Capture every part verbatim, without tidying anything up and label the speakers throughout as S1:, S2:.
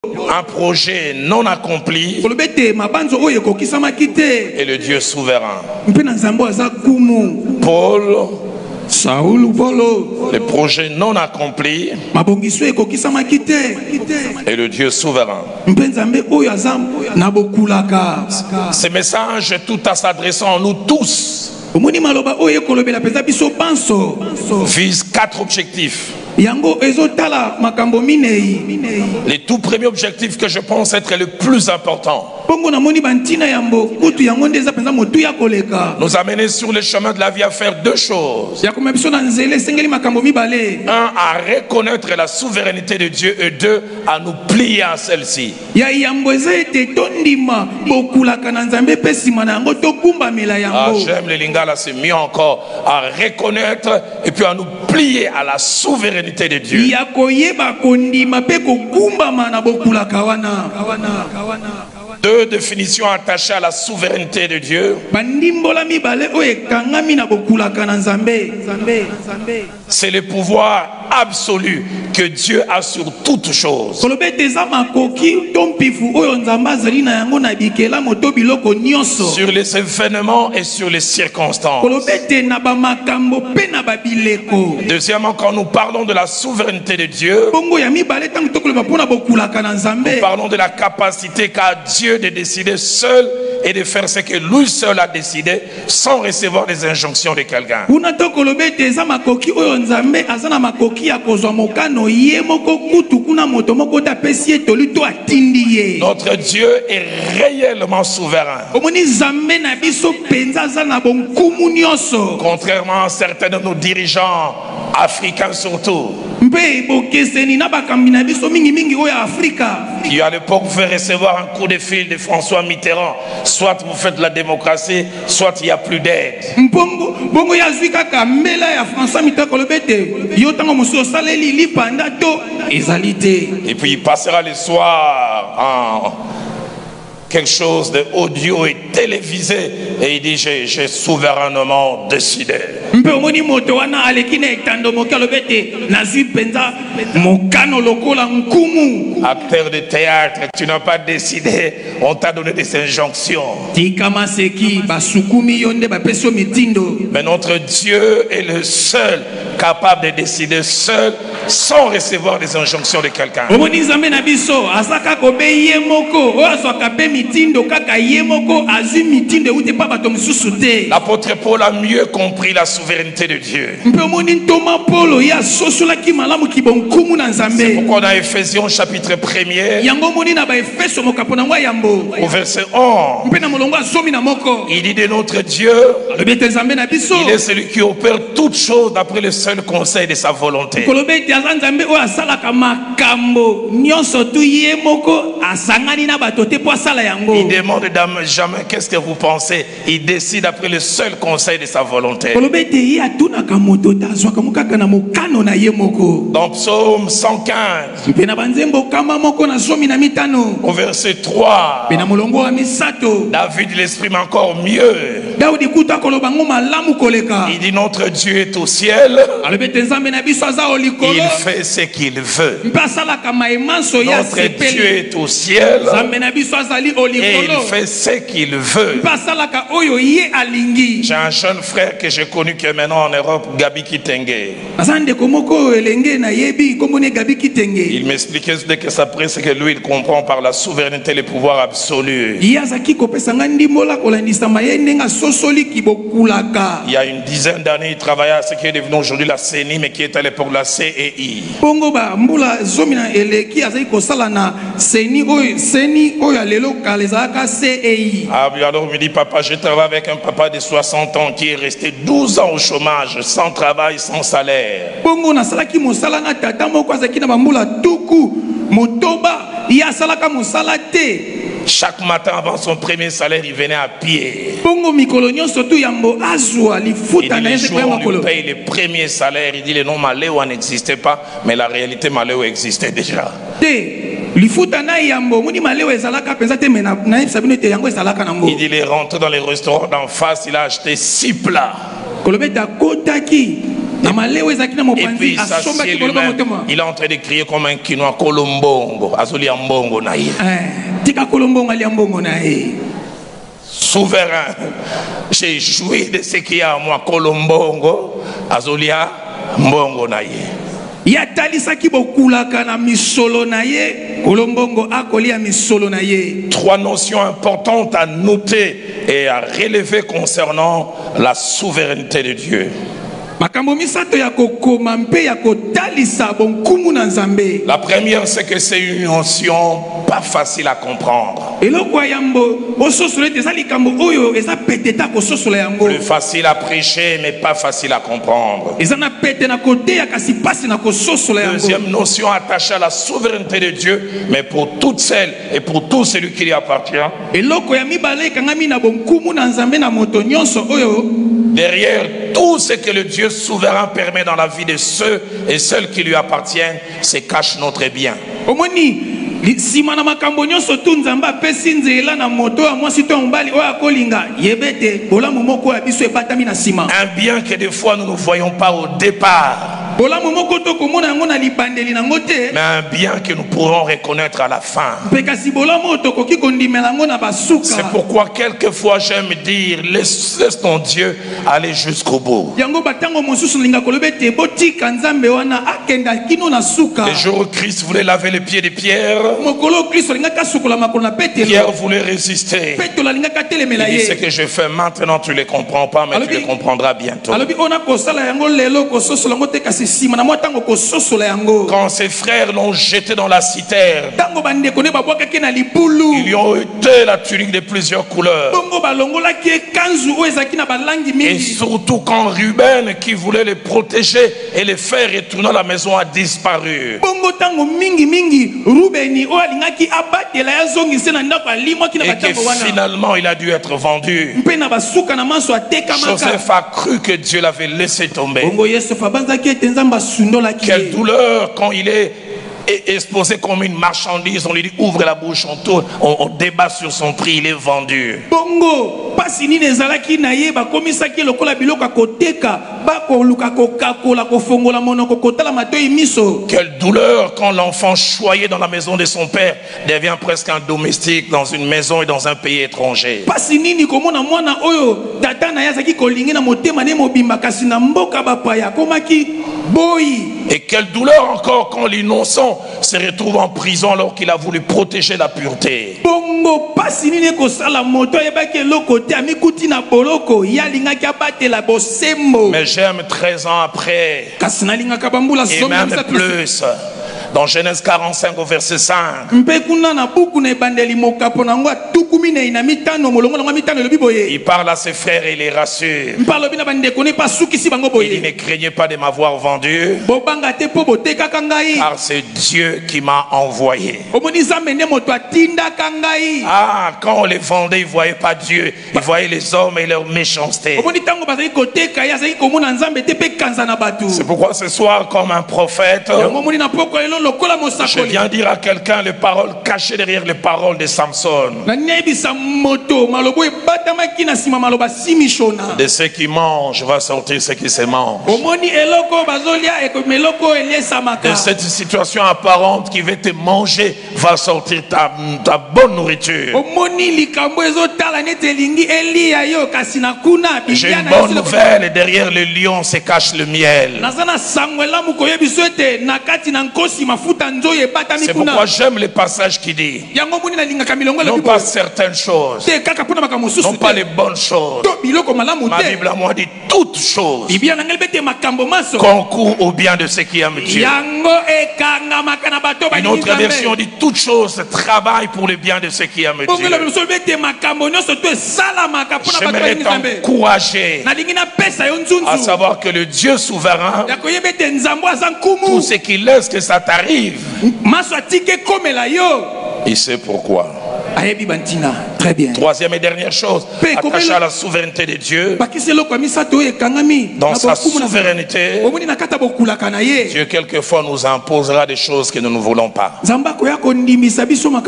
S1: Un projet non accompli et le Dieu souverain. Paul,
S2: Saul,
S1: les projets non accomplis et le Dieu souverain. Ces messages, tout en s'adressant à nous tous, visent quatre objectifs. Les tout premiers objectifs que je pense être le plus important: nous amener sur le chemin de la vie à faire deux choses. Un, à reconnaître la souveraineté de Dieu, et deux, à nous plier à celle-ci. Ah, j'aime les lingala, c'est mieux encore. À reconnaître et puis à nous plier à la souveraineté de Dieu. Deux définitions attachées à la souveraineté de Dieu. C'est le pouvoir absolu que Dieu a sur toutes choses. Sur les événements et sur les circonstances. Deuxièmement, quand nous parlons de la souveraineté de Dieu, nous parlons de la capacité qu'a Dieu de décider seul et de faire ce que lui seul a décidé sans recevoir les injonctions de quelqu'un. Notre Dieu est réellement souverain. Contrairement à certains de nos dirigeants africains surtout, qui à l'époque pouvaient recevoir un coup de fil de François Mitterrand: soit vous faites la démocratie, soit il n'y a plus d'aide. Et puis il passera le soir en quelque chose de audio et télévisé et il dit: j'ai souverainement décidé. Acteur de théâtre, tu n'as pas décidé, on t'a donné des injonctions. Mais notre Dieu est le seul capable de décider seul sans recevoir des injonctions de quelqu'un. L'apôtre Paul a mieux compris la souveraineté de Dieu. C'est pourquoi dans Ephésiens chapitre premier, au verset onze, il dit de notre Dieu: il est celui qui opère toutes choses d'après le seul conseil de sa volonté. Il demande jamais qu'est-ce que vous pensez. Il décide après le seul conseil de sa volonté. Dans Psaume cent quinze, au verset trois, David l'exprime encore mieux. Il dit: notre Dieu est au ciel, il fait ce qu'il veut. Notre Dieu est au ciel et il fait ce qu'il veut. J'ai un jeune frère que j'ai connu qui est maintenant en Europe, Gabi Kitenge. Il m'expliquait dès que ça presse que lui il comprend par la souveraineté le pouvoir absolu. Il y a une dizaine d'années, il travaillait à ce qui est devenu aujourd'hui la C E N I, mais qui est à l'époque la C E I. Ah, alors il me dit: papa, je travaille avec un papa de soixante ans qui est resté douze ans au chômage, sans travail, sans salaire. Chaque matin avant son premier salaire, il venait à pied. Et les jours où on lui paye le premier salaire, il dit: le nom Maléo n'existait pas, mais la réalité Maléo existait déjà. Il dit: il est rentré dans les restaurants d'en face, il a acheté six plats. Et puis s'assied lui-même, il est en train de crier comme un Kinois, Kolombongo, Azoli Ambongo Naïe. Souverain, j'ai joui de ce qu'il y a à moi, Kolombongo, Azolia Mbongo Naïe. Trois notions importantes à noter et à relever concernant la souveraineté de Dieu. La première, c'est que c'est une notion pas facile à comprendre. Plus facile à prêcher, mais pas facile à comprendre. Deuxième notion attachée à la souveraineté de Dieu, mais pour toutes celles et pour tout celui qui lui appartient. Derrière tout ce que le Dieu souverain permet dans la vie de ceux et celles qui lui appartiennent, se cache notre bien. Un bien que des fois nous ne voyons pas au départ, mais un bien que nous pourrons reconnaître à la fin. C'est pourquoi quelquefois j'aime dire, laisse, laisse ton Dieu aller jusqu'au bout. Le jour où Christ voulait laver les pieds de Pierre, Pierre voulait résister. Il dit, ce que je fais maintenant tu ne le comprends pas, mais tu le comprendras bientôt. Quand ses frères l'ont jeté dans la citerne, ils lui ont ôté la tunique de plusieurs couleurs. Et surtout quand Ruben, qui voulait les protéger et les faire retourner à la maison, a disparu. Et que finalement il a dû être vendu. Joseph a cru que Dieu l'avait laissé tomber. Quelle douleur quand il est exposé comme une marchandise. On lui dit ouvre la bouche, on tourne, on, on débat sur son prix, il est vendu. Bongo, quelle douleur quand l'enfant choyé dans la maison de son père devient presque un domestique dans une maison et dans un pays étranger. Et quelle douleur encore quand l'innocent se retrouve en prison alors qu'il a voulu protéger la pureté. Mais j'aime treize ans après, et même plus. Dans Genèse quarante-cinq au verset cinq, il parle à ses frères et les rassure. Il dit, ne craignez pas de m'avoir vendu, car c'est Dieu qui m'a envoyé. Ah, quand on les vendait, ils ne voyaient pas Dieu, ils voyaient les hommes et leur méchanceté. C'est pourquoi ce soir, comme un prophète, je viens dire à quelqu'un les paroles cachées derrière les paroles de Samson. De ceux qui mangent va sortir ce qui se mange. De cette situation apparente qui veut te manger va sortir ta, ta bonne nourriture. J'ai une bonne nouvelle, et derrière le lion se cache le miel. C'est pourquoi j'aime les passages qui disent non pas certaines choses, non pas les bonnes choses. Ma Bible à moi dit toutes choses concourent au bien de ceux qui aiment Dieu. Une autre version dit toutes choses travaillent pour le bien de ceux qui aiment Dieu. J'aimerais t'encourager à savoir que le Dieu souverain, tout ce qu'il laisse que ça t'arrive, il sait pourquoi. Très bien. Troisième et dernière chose, attachée à la souveraineté de Dieu. Dans sa souveraineté, Dieu quelquefois nous imposera des choses que nous ne voulons pas,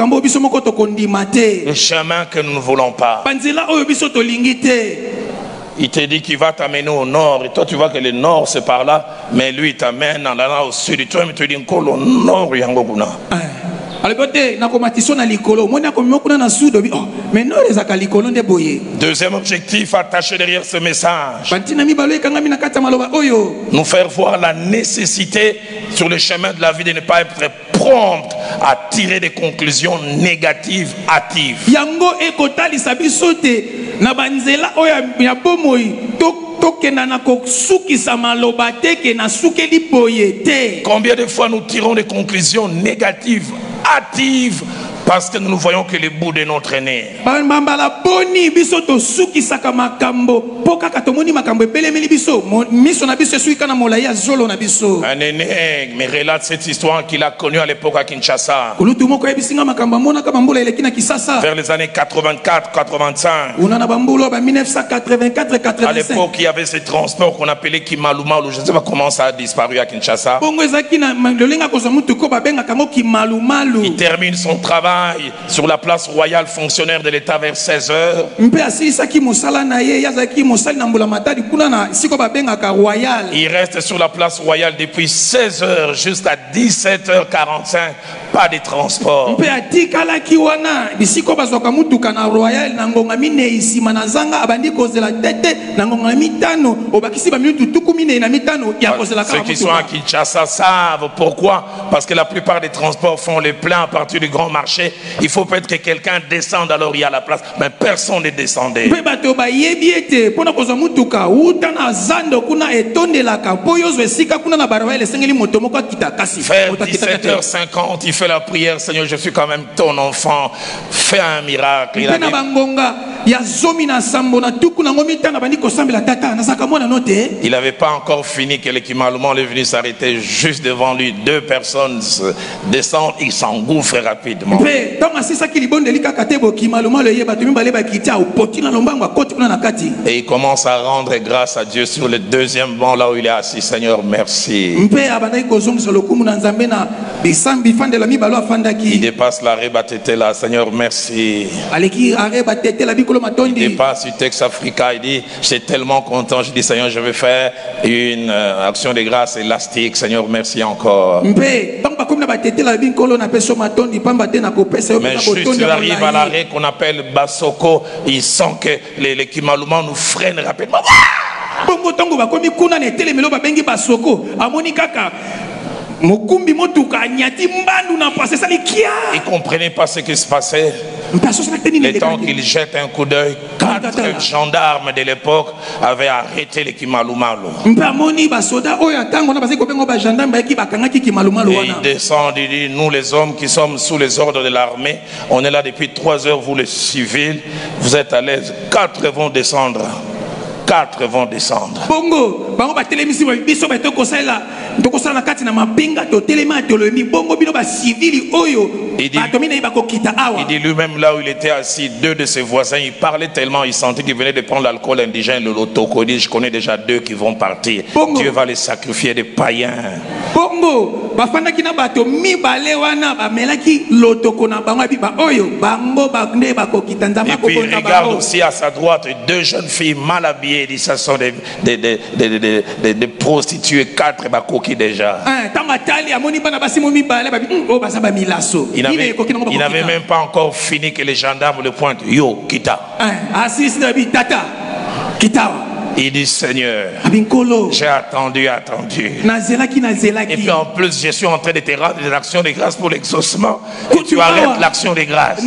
S1: le chemin que nous ne voulons pas. Il te dit qu'il va t'amener au nord et toi tu vois que le nord c'est par là, mais lui il t'amène en allant au sud et toi il te dit au nord yango kuna. Deuxième objectif attaché derrière ce message, nous faire voir la nécessité sur le chemin de la vie de ne pas être prompt à tirer des conclusions négatives hâtives. Combien de fois nous tirons des conclusions négatives hâtives parce que nous ne voyons que le bout de notre nez. Un aîné me relate cette histoire qu'il a connue à l'époque à Kinshasa. Vers les années quatre-vingt-quatre quatre-vingt-cinq. À l'époque, il y avait ce transport qu'on appelait Kimalumalu. Je ne sais pas comment ça a disparu à Kinshasa. Il termine son travail sur la place royale fonctionnaire de l'État vers seize heures. Il reste sur la place royale depuis seize heures jusqu'à dix-sept heures quarante-cinq. Pas de transport. Ceux qui sont à Kinshasa savent pourquoi. Parce que la plupart des transports font les pleins à partir du grand marché. Il faut peut-être que quelqu'un descende, alors il y a la place. Mais personne ne descendait. Vers dix-sept heures cinquante, il fait la prière. Seigneur, je suis quand même ton enfant. Fais un miracle. Il avait... Il n'avait pas encore fini que l'équimalement est venu s'arrêter juste devant lui. Deux personnes descendent, il s'engouffre rapidement. Et il commence à rendre grâce à Dieu sur le deuxième banc là où il est assis. Seigneur, merci. Il dépasse l'arrêt Batete là. Seigneur, merci. Il dépasse du texte africain. Il dit, j'étais tellement content. Je dis, Seigneur, je vais faire une euh, action de grâce élastique. Seigneur, merci encore. Mais juste il arrive à l'arrêt qu'on appelle Basoko, il sent que les, les Kimaluman nous freinent rapidement. Il ne comprenait pas ce qui se passait. Le temps qu'il jette un coup d'œil, quatre gendarmes de l'époque avaient arrêté les Kimalumalu. Et il descend, il dit, nous les hommes qui sommes sous les ordres de l'armée, on est là depuis trois heures, vous les civils, vous êtes à l'aise, quatre vont descendre. Quatre vont descendre. Il dit, il dit lui-même là où il était assis, deux de ses voisins, il parlait tellement, il sentait qu'il venait de prendre l'alcool indigène, le lotoko. Il dit, je connais déjà deux qui vont partir. Bongo. Dieu va les sacrifier des païens. Bongo. Et puis il regarde aussi à sa droite deux jeunes filles mal habillées. Il dit, ça sont des, des, des, des, des, des, des prostituées, quatre bakoki déjà. Il n'avait, il n'avait même pas encore fini que les gendarmes le pointent. Yo, Kita. Il dit, Seigneur, j'ai attendu, attendu. Et puis en plus, je suis en train de te rendre des actions de grâce pour l'exaucement. Et tu arrêtes l'action de grâce.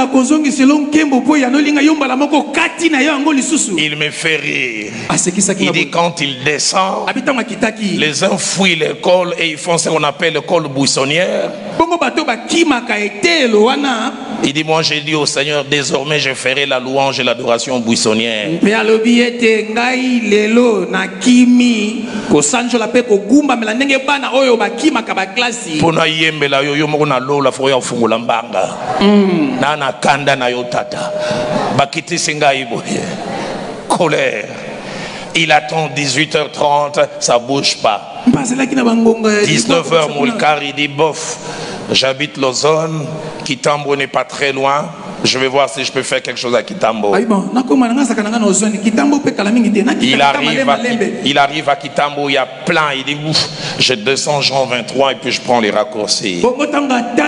S1: Il me fait rire. Il dit, quand il descend, les uns fouillent l'école et ils font ce qu'on appelle l'école buissonnière. Il dit, moi j'ai dit au Seigneur, désormais je ferai la louange et l'adoration buissonnière. Lelo na kimi ko sanjola pe ko gumba mela ndenge bana oyo bakima ka ba klasi pona yembela yo yo moko na lola fo ya fungula mbanga mm. na na kanda na yo tata bakiti singa iboye colère. Il attend dix-huit heures trente, ça bouge pas. dix-neuf heures Moulkar, il dit bof, j'habite l'Ozone, Kitambo n'est pas très loin. Je vais voir si je peux faire quelque chose à Kitambo. Il arrive à, il arrive à Kitambo, il y a plein, il dit ouf, je descends Jean vingt-trois et puis je prends les raccourcis. Mais quand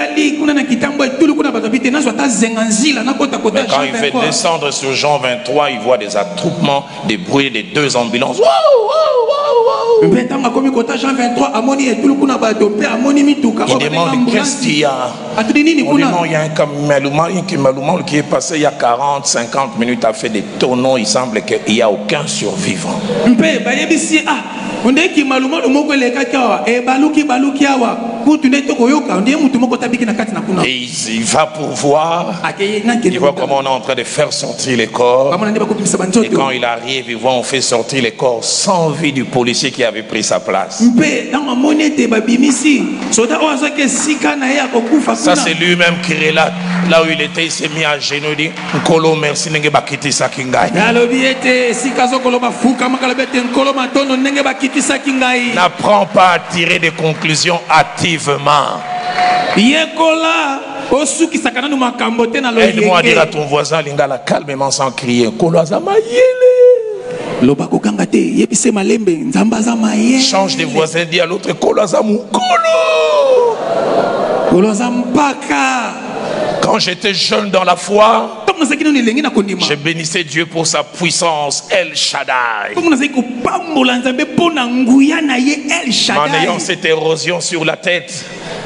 S1: il fait descendre sur Jean vingt-trois, il voit des attroupements, des bruits des deux ambulances. Il demande qu'est-ce qu'il y a. On demande, il y a un camion qui est passé il y a quarante, cinquante minutes, a fait des tonneaux, il semble qu'il n'y a aucun survivant. Et il va pour voir, il voit comment on est en train de faire sortir les corps. Et quand il arrive, il voit on fait sortir les corps sans vie du policier qui avait pris sa place. Ça c'est lui-même qui relate. Là où il était, il s'est mis à genoux, il dit Nkolo merci nenge bakiti sakingai. N'apprends pas à tirer des conclusions hâtivement. Aide-moi à dire à ton voisin Lingala calmement sans crier Nkolo azamayele. Change de voisin, dis à l'autre Nkolo azamukolo. Quand j'étais jeune dans la foi, je bénissais Dieu pour sa puissance, El Shaddai. En ayant cette érosion sur la tête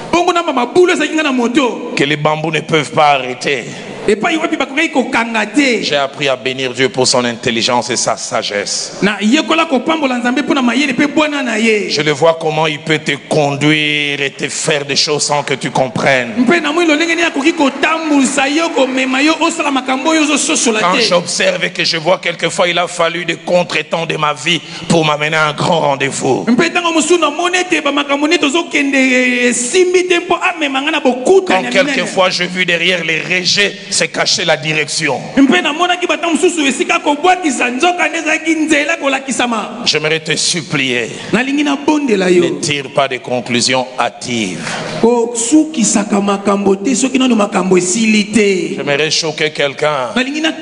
S1: que les bambous ne peuvent pas arrêter, j'ai appris à bénir Dieu pour son intelligence et sa sagesse. Je le vois comment il peut te conduire et te faire des choses sans que tu comprennes. Quand j'observe et que je vois quelquefois il a fallu des contretemps de ma vie pour m'amener à un grand rendez-vous. Quand quelquefois je vis derrière les rejets c'est cacher la direction. J'aimerais te supplier, ne tire pas des conclusions hâtives. J'aimerais choquer quelqu'un.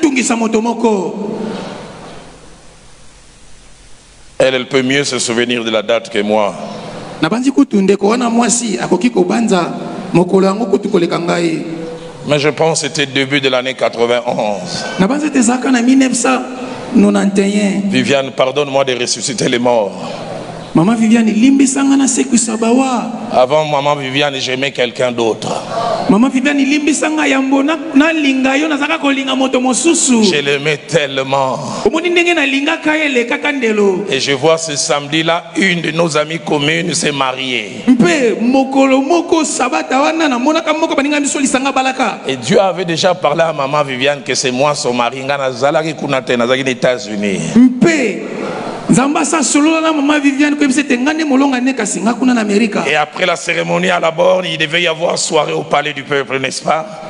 S1: Elle, elle peut mieux se souvenir de la date que moi. Mais je pense que c'était début de l'année quatre-vingt-onze. Viviane, pardonne-moi de ressusciter les morts. Maman Viviane, avant maman Viviane, j'aimais quelqu'un d'autre. Maman Viviane, je l'aimais tellement. Et je vois ce samedi-là, une de nos amies communes s'est mariée. Et Dieu avait déjà parlé à maman Viviane que c'est moi son mari. Aux États-Unis. Et après la cérémonie à la borne, il devait y avoir soirée au palais du peuple, n'est-ce pas?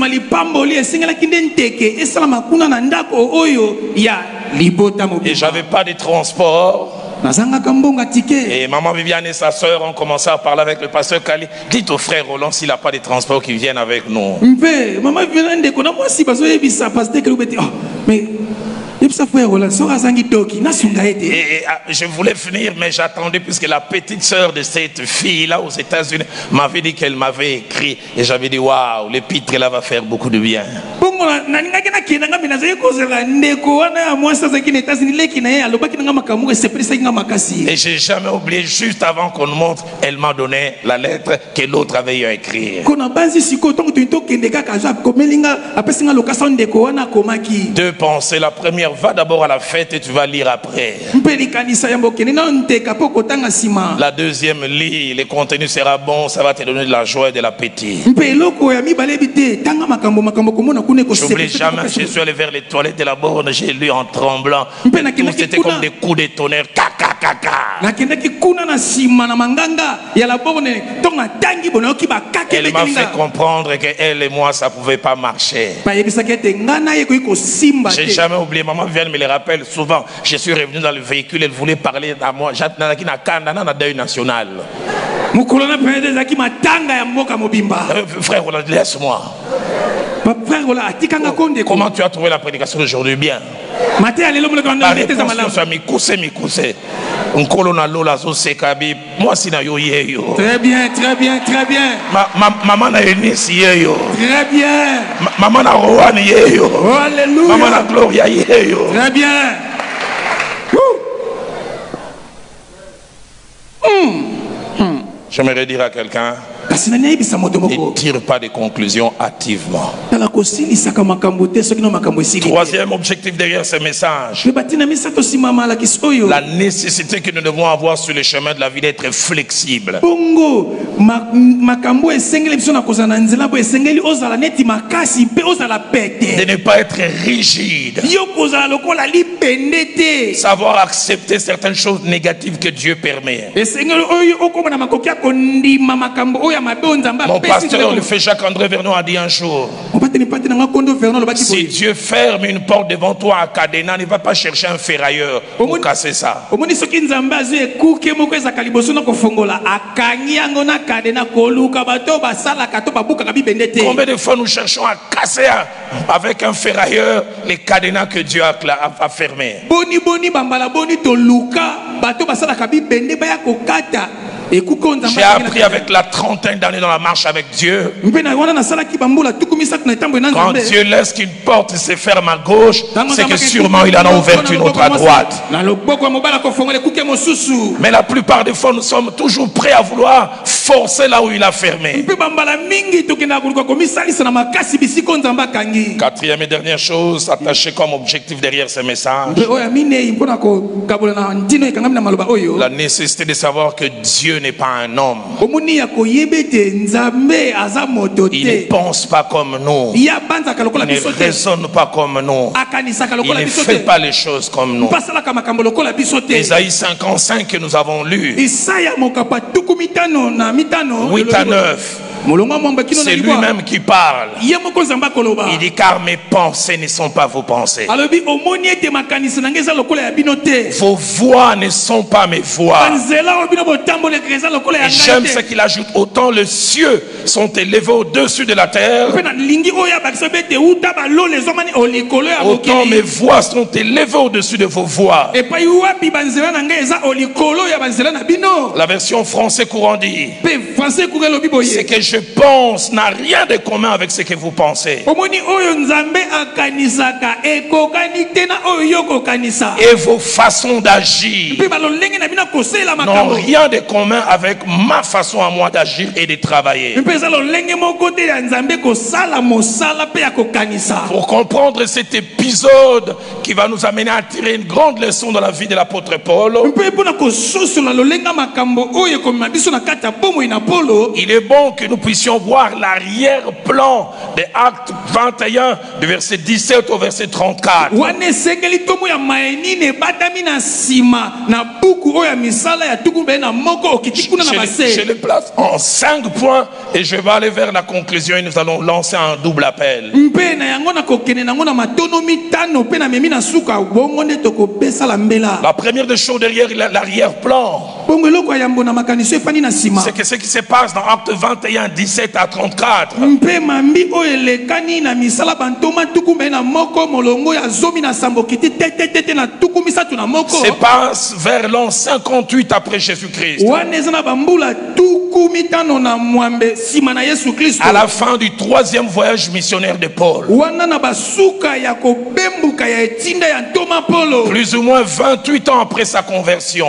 S1: Et j'avais pas de transport. Et maman Viviane et sa soeur ont commencé à parler avec le pasteur Kali. Dites au frère Roland s'il n'a pas de transport qu'il vienne avec nous. Mais et je voulais finir, mais j'attendais puisque la petite sœur de cette fille là aux États-Unis m'avait dit qu'elle m'avait écrit et j'avais dit waouh, l'épître là va faire beaucoup de bien. Et j'ai jamais oublié, juste avant qu'on nous montre, elle m'a donné la lettre que l'autre avait eu à écrire. Deux pensées. La première, va d'abord à la fête et tu vas lire après. La deuxième, lis, le contenu sera bon, ça va te donner de la joie et de l'appétit. J'oublie jamais, je suis allé vers les toilettes de la borne, j'ai lu en tremblant. C'était comme des coups de tonnerre. Elle m'a fait comprendre qu'elle et moi ça pouvait pas marcher. J'ai jamais oublié, maman vient me le rappelle souvent. Je suis revenu dans le véhicule, elle voulait parler à moi. J'attendais na kanda na deuil national. Euh, frère, laisse-moi. Comment tu as trouvé la prédication d'aujourd'hui? Bien. La réponse, moi, si na yo yeyo.
S2: Très bien, très bien, très bien.
S1: Maman na Eunice yeyo.
S2: Très bien.
S1: Maman na Rowan yeyo.
S2: Alléluia.
S1: Maman na Gloria yeyo.
S2: Très bien.
S1: J'aimerais dire à quelqu'un, ne tire pas de conclusions hâtivement. Troisième objectif derrière ce message, la nécessité que nous devons avoir sur le chemin de la vie d'être flexible. De ne pas être rigide. Savoir accepter certaines choses négatives que Dieu permet. Mon pasteur, le fait Jacques-André Vernon, a dit un jour, si Dieu ferme une porte devant toi à Cadena, ne va pas chercher un ferrailleur pour casser ça. Combien de fois nous cherchons à casser avec un ferrailleur les cadenas que Dieu a, a fermés. J'ai appris avec la trentaine d'années dans la marche avec Dieu. Quand Dieu laisse qu'une porte se ferme à gauche, c'est que sûrement il en a ouvert une autre à droite. Mais la plupart des fois, nous sommes toujours prêts à vouloir forcer là où il a fermé. Quatrième et dernière chose, attaché comme objectif derrière ce message, la nécessité de savoir que Dieu n'est pas un homme. Il ne pense pas comme nous. Il ne raisonne pas comme nous. Il ne fait pas les choses comme nous. Ésaïe cinquante-cinq que nous avons lu, huit à neuf. C'est lui-même qui parle. Il dit car mes pensées ne sont pas vos pensées. Vos voix ne sont pas mes voix. Et j'aime ce qu'il ajoute, autant les cieux sont élevés au-dessus de la terre, autant mes voix sont élevées au-dessus de vos voix. La version français courant dit, c'est que je pense n'a rien de commun avec ce que vous pensez. Et vos façons d'agir n'ont rien de commun avec ma façon à moi d'agir et de travailler. Pour comprendre cet épisode qui va nous amener à tirer une grande leçon dans la vie de l'apôtre Paul, il est bon que nous puissions voir l'arrière-plan des Actes vingt et un, du verset dix-sept au verset trente-quatre. Je, je les place en cinq points et je vais aller vers la conclusion et nous allons lancer un double appel. La première des choses derrière l'arrière-plan, c'est que ce qui se passe dans Actes vingt et un, dix-sept à trente-quatre, se passe vers l'an cinquante-huit après Jésus-Christ. À la fin du troisième voyage missionnaire de Paul, plus ou moins vingt-huit ans après sa conversion.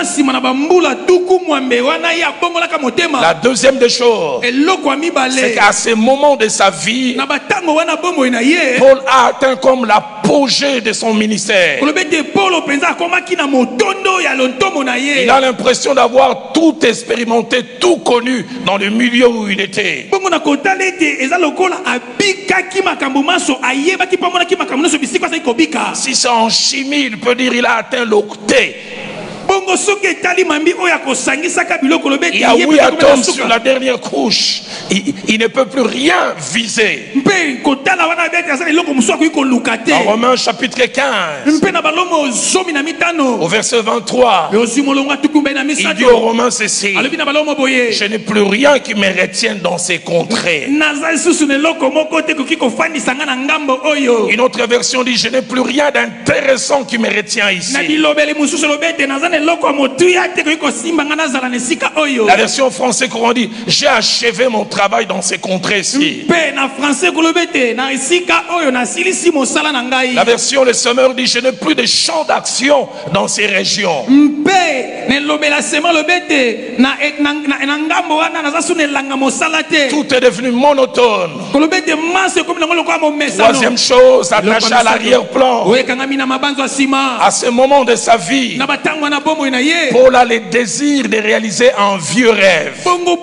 S1: La deuxième des choses, c'est qu'à ce moment de sa vie, Paul a atteint comme l'apogée de son ministère. Il a l'impression d'avoir tout expérimenté, tout connu dans le milieu où il était. Si c'est en chimie, il peut dire qu'il a atteint l'octet. Il y a huit atomes sur la dernière couche. Il, il ne peut plus rien viser. En Romains chapitre quinze, au verset vingt-trois, Il dit aux Romains ceci: je n'ai plus rien qui me retienne dans ces contrées. Une autre version dit: je n'ai plus rien d'intéressant qui me retient ici. La version française courant dit: j'ai achevé mon travail dans ces contrées-ci. La version Le Sommeur dit: je n'ai plus de champ d'action dans ces régions. Tout est devenu monotone. Troisième chose, attaché à l'arrière-plan, à ce moment de sa vie, Paul a le désir de réaliser un vieux rêve,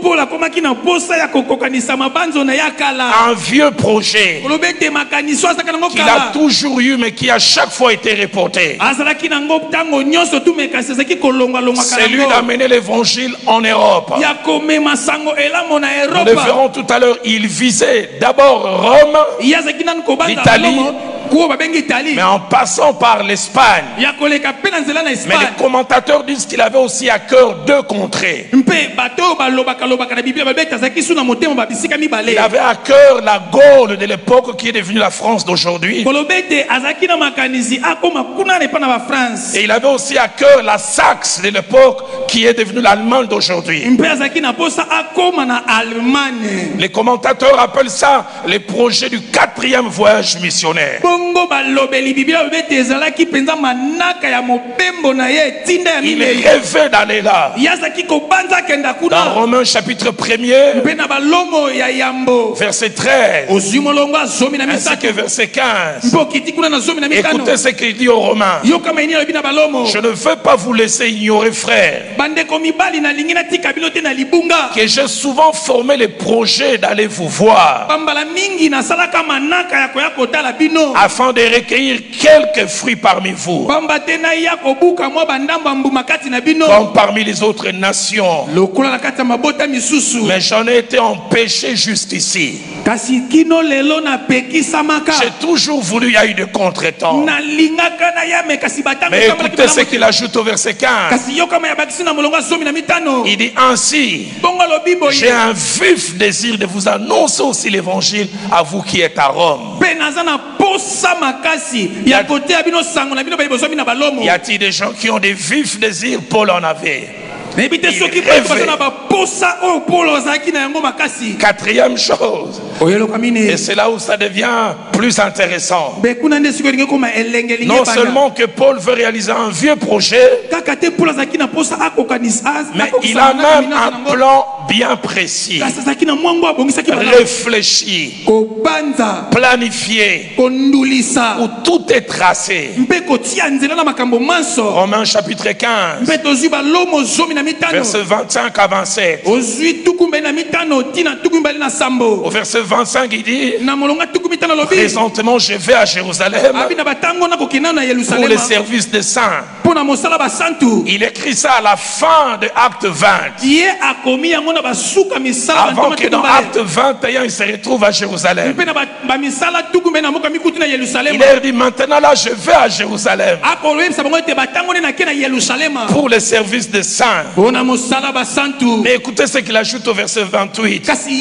S1: un vieux projet qu'il a toujours eu mais qui a chaque fois été reporté. C'est lui d'amener l'évangile en Europe. Nous le verrons tout à l'heure. Il visait d'abord Rome, l'Italie, mais en passant par l'Espagne. Mais les commentateurs disent qu'il avait aussi à cœur deux contrées. Il avait à cœur la Gaule de l'époque qui est devenue la France d'aujourd'hui. Et il avait aussi à cœur la Saxe de l'époque qui est devenue l'Allemagne d'aujourd'hui. Les commentateurs appellent ça le projet du quatrième voyage missionnaire. Il rêvait d'aller là. Dans Romains chapitre premier, verset treize, ainsi que verset quinze. Écoutez ce qu'il dit aux Romains: je ne veux pas vous laisser ignorer, frères, que j'ai souvent formé le projet d'aller vous voir, afin de recueillir quelques fruits parmi vous, comme parmi les autres nations. Mais j'en ai été empêché juste ici. J'ai toujours voulu, il y a eu de contretemps. Mais écoutez ce qu'il ajoute au verset quinze. Il dit ainsi: j'ai un vif désir de vous annoncer aussi l'évangile à vous qui êtes à Rome. Y a-t-il des gens qui ont des vifs désirs? Paul en avait. Il rêvait. Quatrième chose, et c'est là où ça devient plus intéressant. Non seulement que Paul veut réaliser un vieux projet, mais il a même un plan bien précis, réfléchi, planifié, où tout est tracé. Romains chapitre quinze, verset vingt-cinq à vingt-sept. Au verset vingt-cinq, il dit: présentement je vais à Jérusalem pour le service des saints. Il écrit ça à la fin de Acte vingt, avant que dans Acte vingt et un il se retrouve à Jérusalem. Il leur dit: maintenant là je vais à Jérusalem pour le service des saints. Mais écoutez ce qu'il ajoute au verset vingt-huit: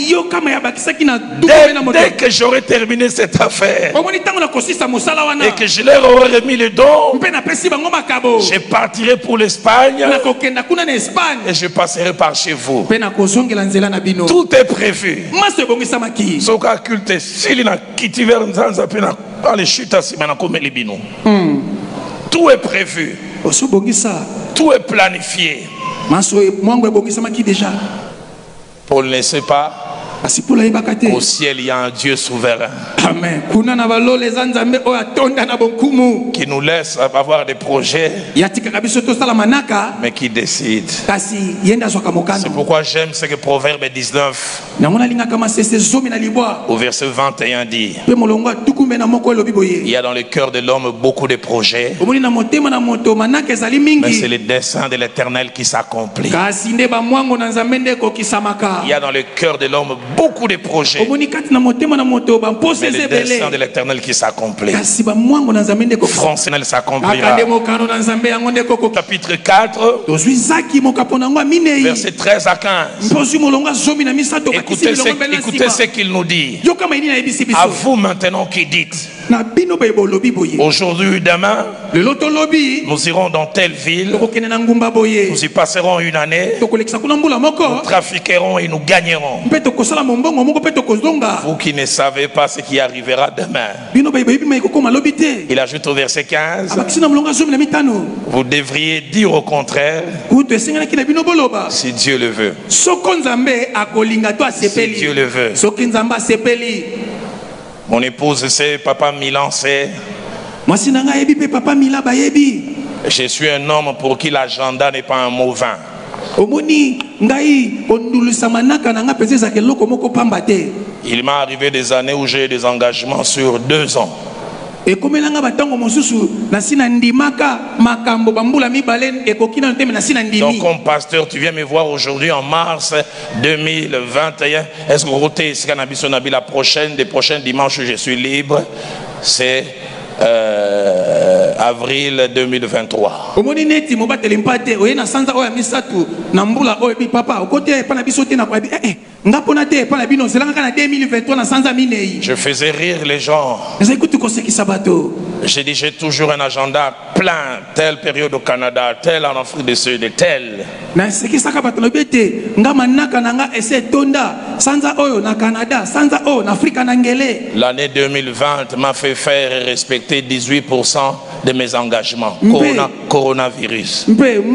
S1: dès, dès que j'aurai terminé cette affaire et que je leur aurai remis les dons, je partirai pour l'Espagne et je passerai par chez vous. Tout est prévu. Tout est prévu. Tout est planifié. Paul ne sait pas qu'au ciel il y a un Dieu souverain. Amen. Qui nous laisse avoir des projets, mais qui décide. C'est pourquoi j'aime ce que Proverbe dix-neuf au verset vingt et un dit: Il y a dans le cœur de l'homme beaucoup de projets, mais c'est le dessein de l'Éternel qui s'accomplit. Il y a dans le cœur de l'homme beaucoup de projets, mais le dessein de l'Éternel qui s'accomplit. Fonctionnel s'accomplira. Chapitre quatre, verset treize à quinze. Écoutez ce, écoutez ce qu'il nous dit. À vous maintenant qui dites, aujourd'hui ou demain, nous irons dans telle ville, nous y passerons une année, nous trafiquerons et nous gagnerons. Vous qui ne savez pas ce qui arrivera demain. Il ajoute au verset quinze, vous devriez dire au contraire, si Dieu le veut. Si Dieu le veut. Mon épouse sait, papa Milan sait. Je suis un homme pour qui l'agenda n'est pas un mot vain. Il m'est arrivé des années où j'ai des engagements sur deux ans. Donc comme pasteur, tu viens me voir aujourd'hui en mars deux mille vingt et un. Est-ce que la prochaine, des prochains dimanches où je suis libre, c'est euh, avril deux mille vingt-trois. Je faisais rire les gens. J'ai dit, j'ai toujours un agenda plein, telle période au Canada, telle en Afrique du Sud, telle. L'année deux mille vingt m'a fait faire et respecter dix-huit pour cent de mes engagements. Corona, coronavirus.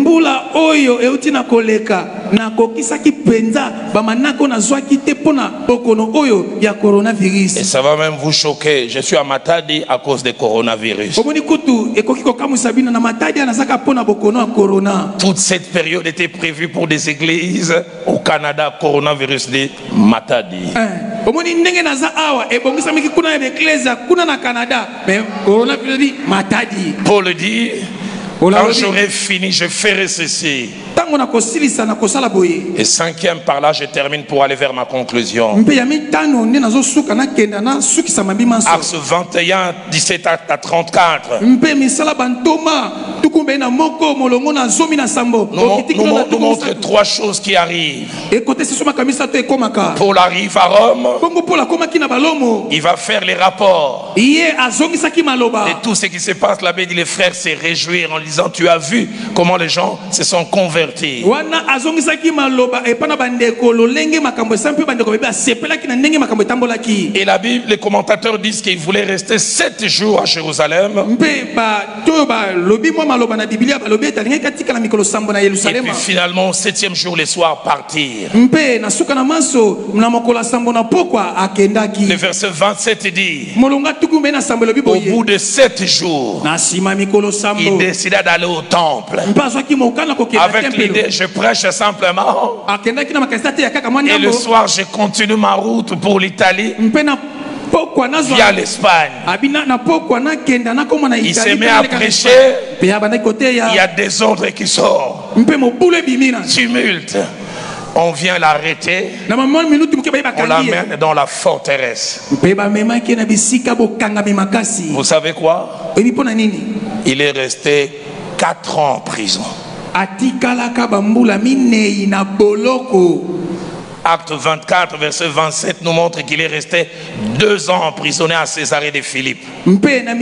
S1: Et ça va même vous choquer. Je suis à Matadi à cause du coronavirus. Toute cette période était prévue pour des églises au Canada. Coronavirus dit Matadi. Paul dit, quand j'aurai fini, je ferai ceci. Et cinquième par là, je termine pour aller vers ma conclusion. Actes vingt et un, dix-sept à trente-quatre. Nous, nous, nous montre trois choses qui arrivent. Paul arrive à Rome. Il va faire les rapports. Et tout ce qui se passe là-bas, les frères se réjouir en disant, tu as vu comment les gens se sont convertis. Et la Bible, les commentateurs disent qu'il voulait rester sept jours à Jérusalem. Et puis finalement, au septième jour, les soirs, partir. Le verset vingt-sept dit, au bout de sept jours, il décida d'aller au temple. Avec l'idée, je prêche simplement. Et le soir, je continue ma route pour l'Italie via l'Espagne. Il se met à prêcher. Il y a des ordres qui sortent. Tumulte. On vient l'arrêter. On l'amène dans la forteresse. Vous savez quoi? Il est resté quatre ans en prison. Acte vingt-quatre, verset vingt-sept nous montre qu'il est resté deux ans emprisonné à Césarée de Philippe. Il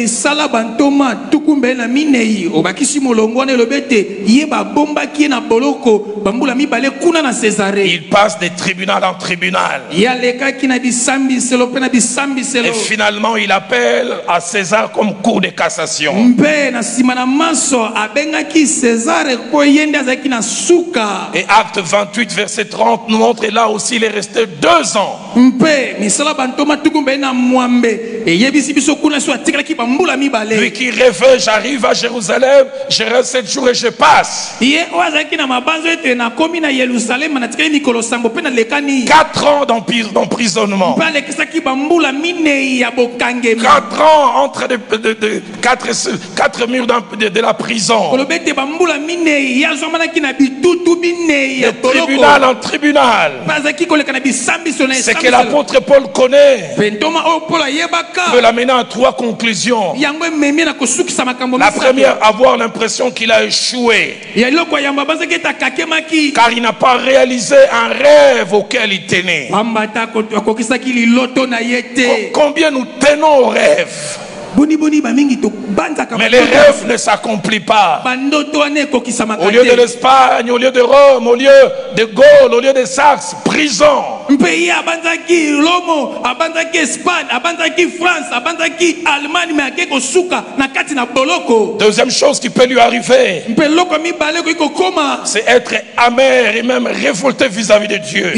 S1: passe de tribunal en tribunal. Et finalement, il appelle à César comme cour de cassation. Et acte vingt-huit, verset trente nous montre là aussi il est resté deux ans. Lui qui rêvait, j'arrive à Jérusalem, je reste sept jours et je passe. Quatre ans d'emprisonnement. Quatre ans entre de, de, de, quatre, quatre murs de, de la prison. De tribunal en tribunal. C'est que l'apôtre Paul connaît. Peut l'amener à trois conclusions. La première, avoir l'impression qu'il a échoué, car il n'a pas réalisé un rêve auquel il tenait. Combien nous tenons au rêve, mais les rêves ne s'accomplissent pas. Au lieu de l'Espagne, au lieu de Rome, au lieu de Gaulle, au lieu de Saxe, prison. Deuxième chose qui peut lui arriver, c'est être amer et même révolté vis-à-vis de Dieu.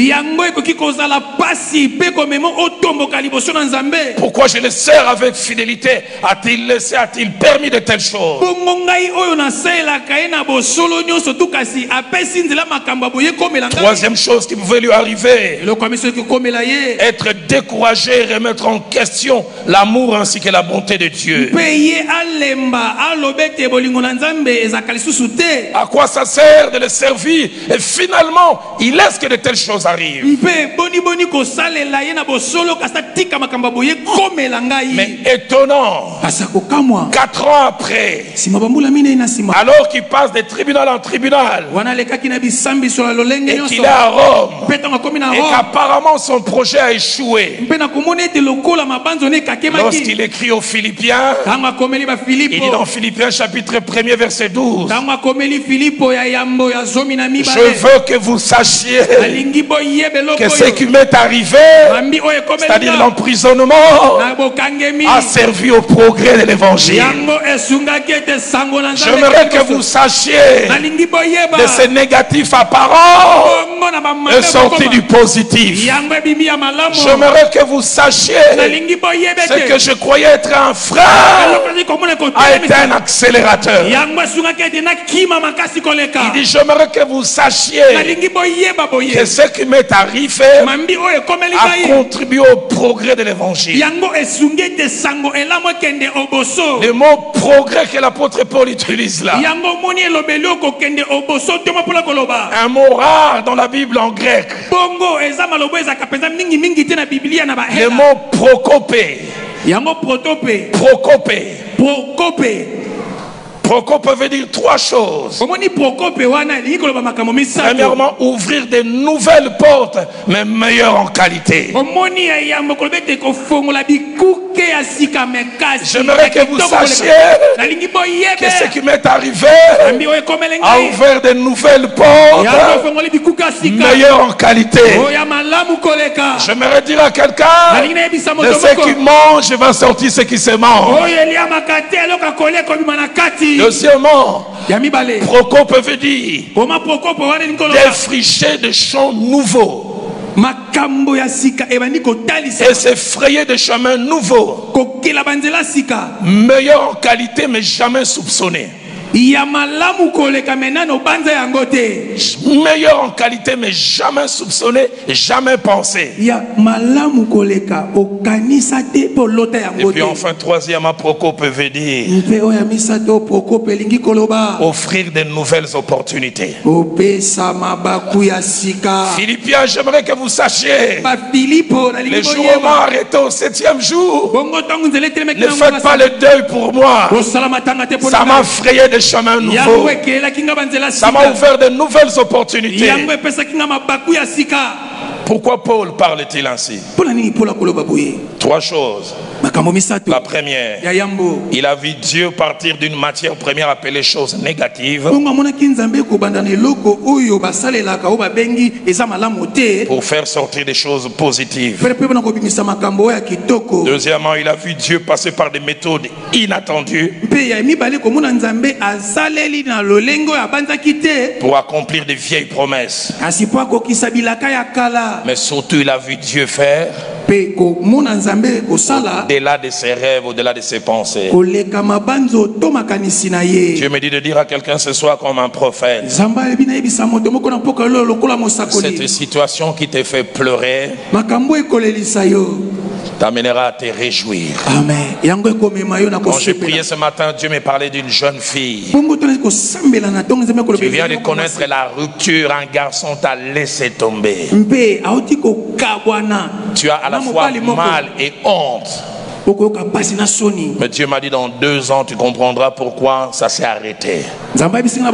S1: Pourquoi je le sers avec fidélité? A-t-il laissé, a-t-il permis de telles choses? Troisième chose qui pouvait lui arriver, être découragé et remettre en question l'amour ainsi que la bonté de Dieu. À quoi ça sert de le servir et finalement il laisse que de telles choses arrivent? Mais étonnant, quatre ans après, alors qu'il passe de tribunal en tribunal et qu'il est à Rome et qu'apparemment son projet a échoué, lorsqu'il écrit aux Philippiens, il dit dans Philippiens chapitre premier verset douze, je veux que vous sachiez que ce qui m'est arrivé, c'est-à-dire l'emprisonnement, a servi au progrès de l'évangile. J'aimerais que vous sachiez de ces négatifs apparents est sorti du positif. J'aimerais que vous sachiez ce que je croyais être un frein a été un accélérateur. Il dit j'aimerais que vous sachiez que ce qui m'est arrivé a contribué au progrès de l'évangile. Le mot progrès que l'apôtre Paul utilise là, un mot rare dans la Bible en grec, le mot prokopé. Prokopé. Prokopé. Procope veut dire trois choses. Premièrement, ouvrir de nouvelles portes, mais meilleures en qualité. J'aimerais que vous sachiez que ce qui m'est arrivé a ouvert de nouvelles portes, meilleures en qualité. J'aimerais dire à quelqu'un, de ce qui mange va sortir ce qui se mange. Deuxièmement, Procope veut dire défricher des champs nouveaux et s'effrayer des chemins nouveaux, meilleurs en qualité mais jamais soupçonnés. Meilleur en qualité mais jamais soupçonné, jamais pensé. Et puis enfin troisièmement, Procope veut dire offrir de nouvelles opportunités. Philippiens, j'aimerais que vous sachiez, les jours m'ont arrêté au septième jour. Ne faites pas le deuil pour moi. Ça m'a frayé de chemin nouveau. Ça m'a ouvert de nouvelles opportunités. Pourquoi Paul parle-t-il ainsi? Trois choses. La première, il a vu Dieu partir d'une matière première appelée chose négative pour faire sortir des choses positives. Deuxièmement, il a vu Dieu passer par des méthodes inattendues pour accomplir des vieilles promesses. Mais surtout, il a vu Dieu faire au-delà de ses rêves, au-delà de ses pensées. Dieu me dit de dire à quelqu'un ce soir comme un prophète: cette situation qui te fait pleurer t'amènera à te réjouir. Amen. Quand j'ai prié ce matin, Dieu me parlait d'une jeune fille. Tu viens de connaître la rupture, un garçon t'a laissé tomber. Tu as à la fois mal et honte. Mais Dieu m'a dit dans deux ans tu comprendras pourquoi ça s'est arrêté. Dans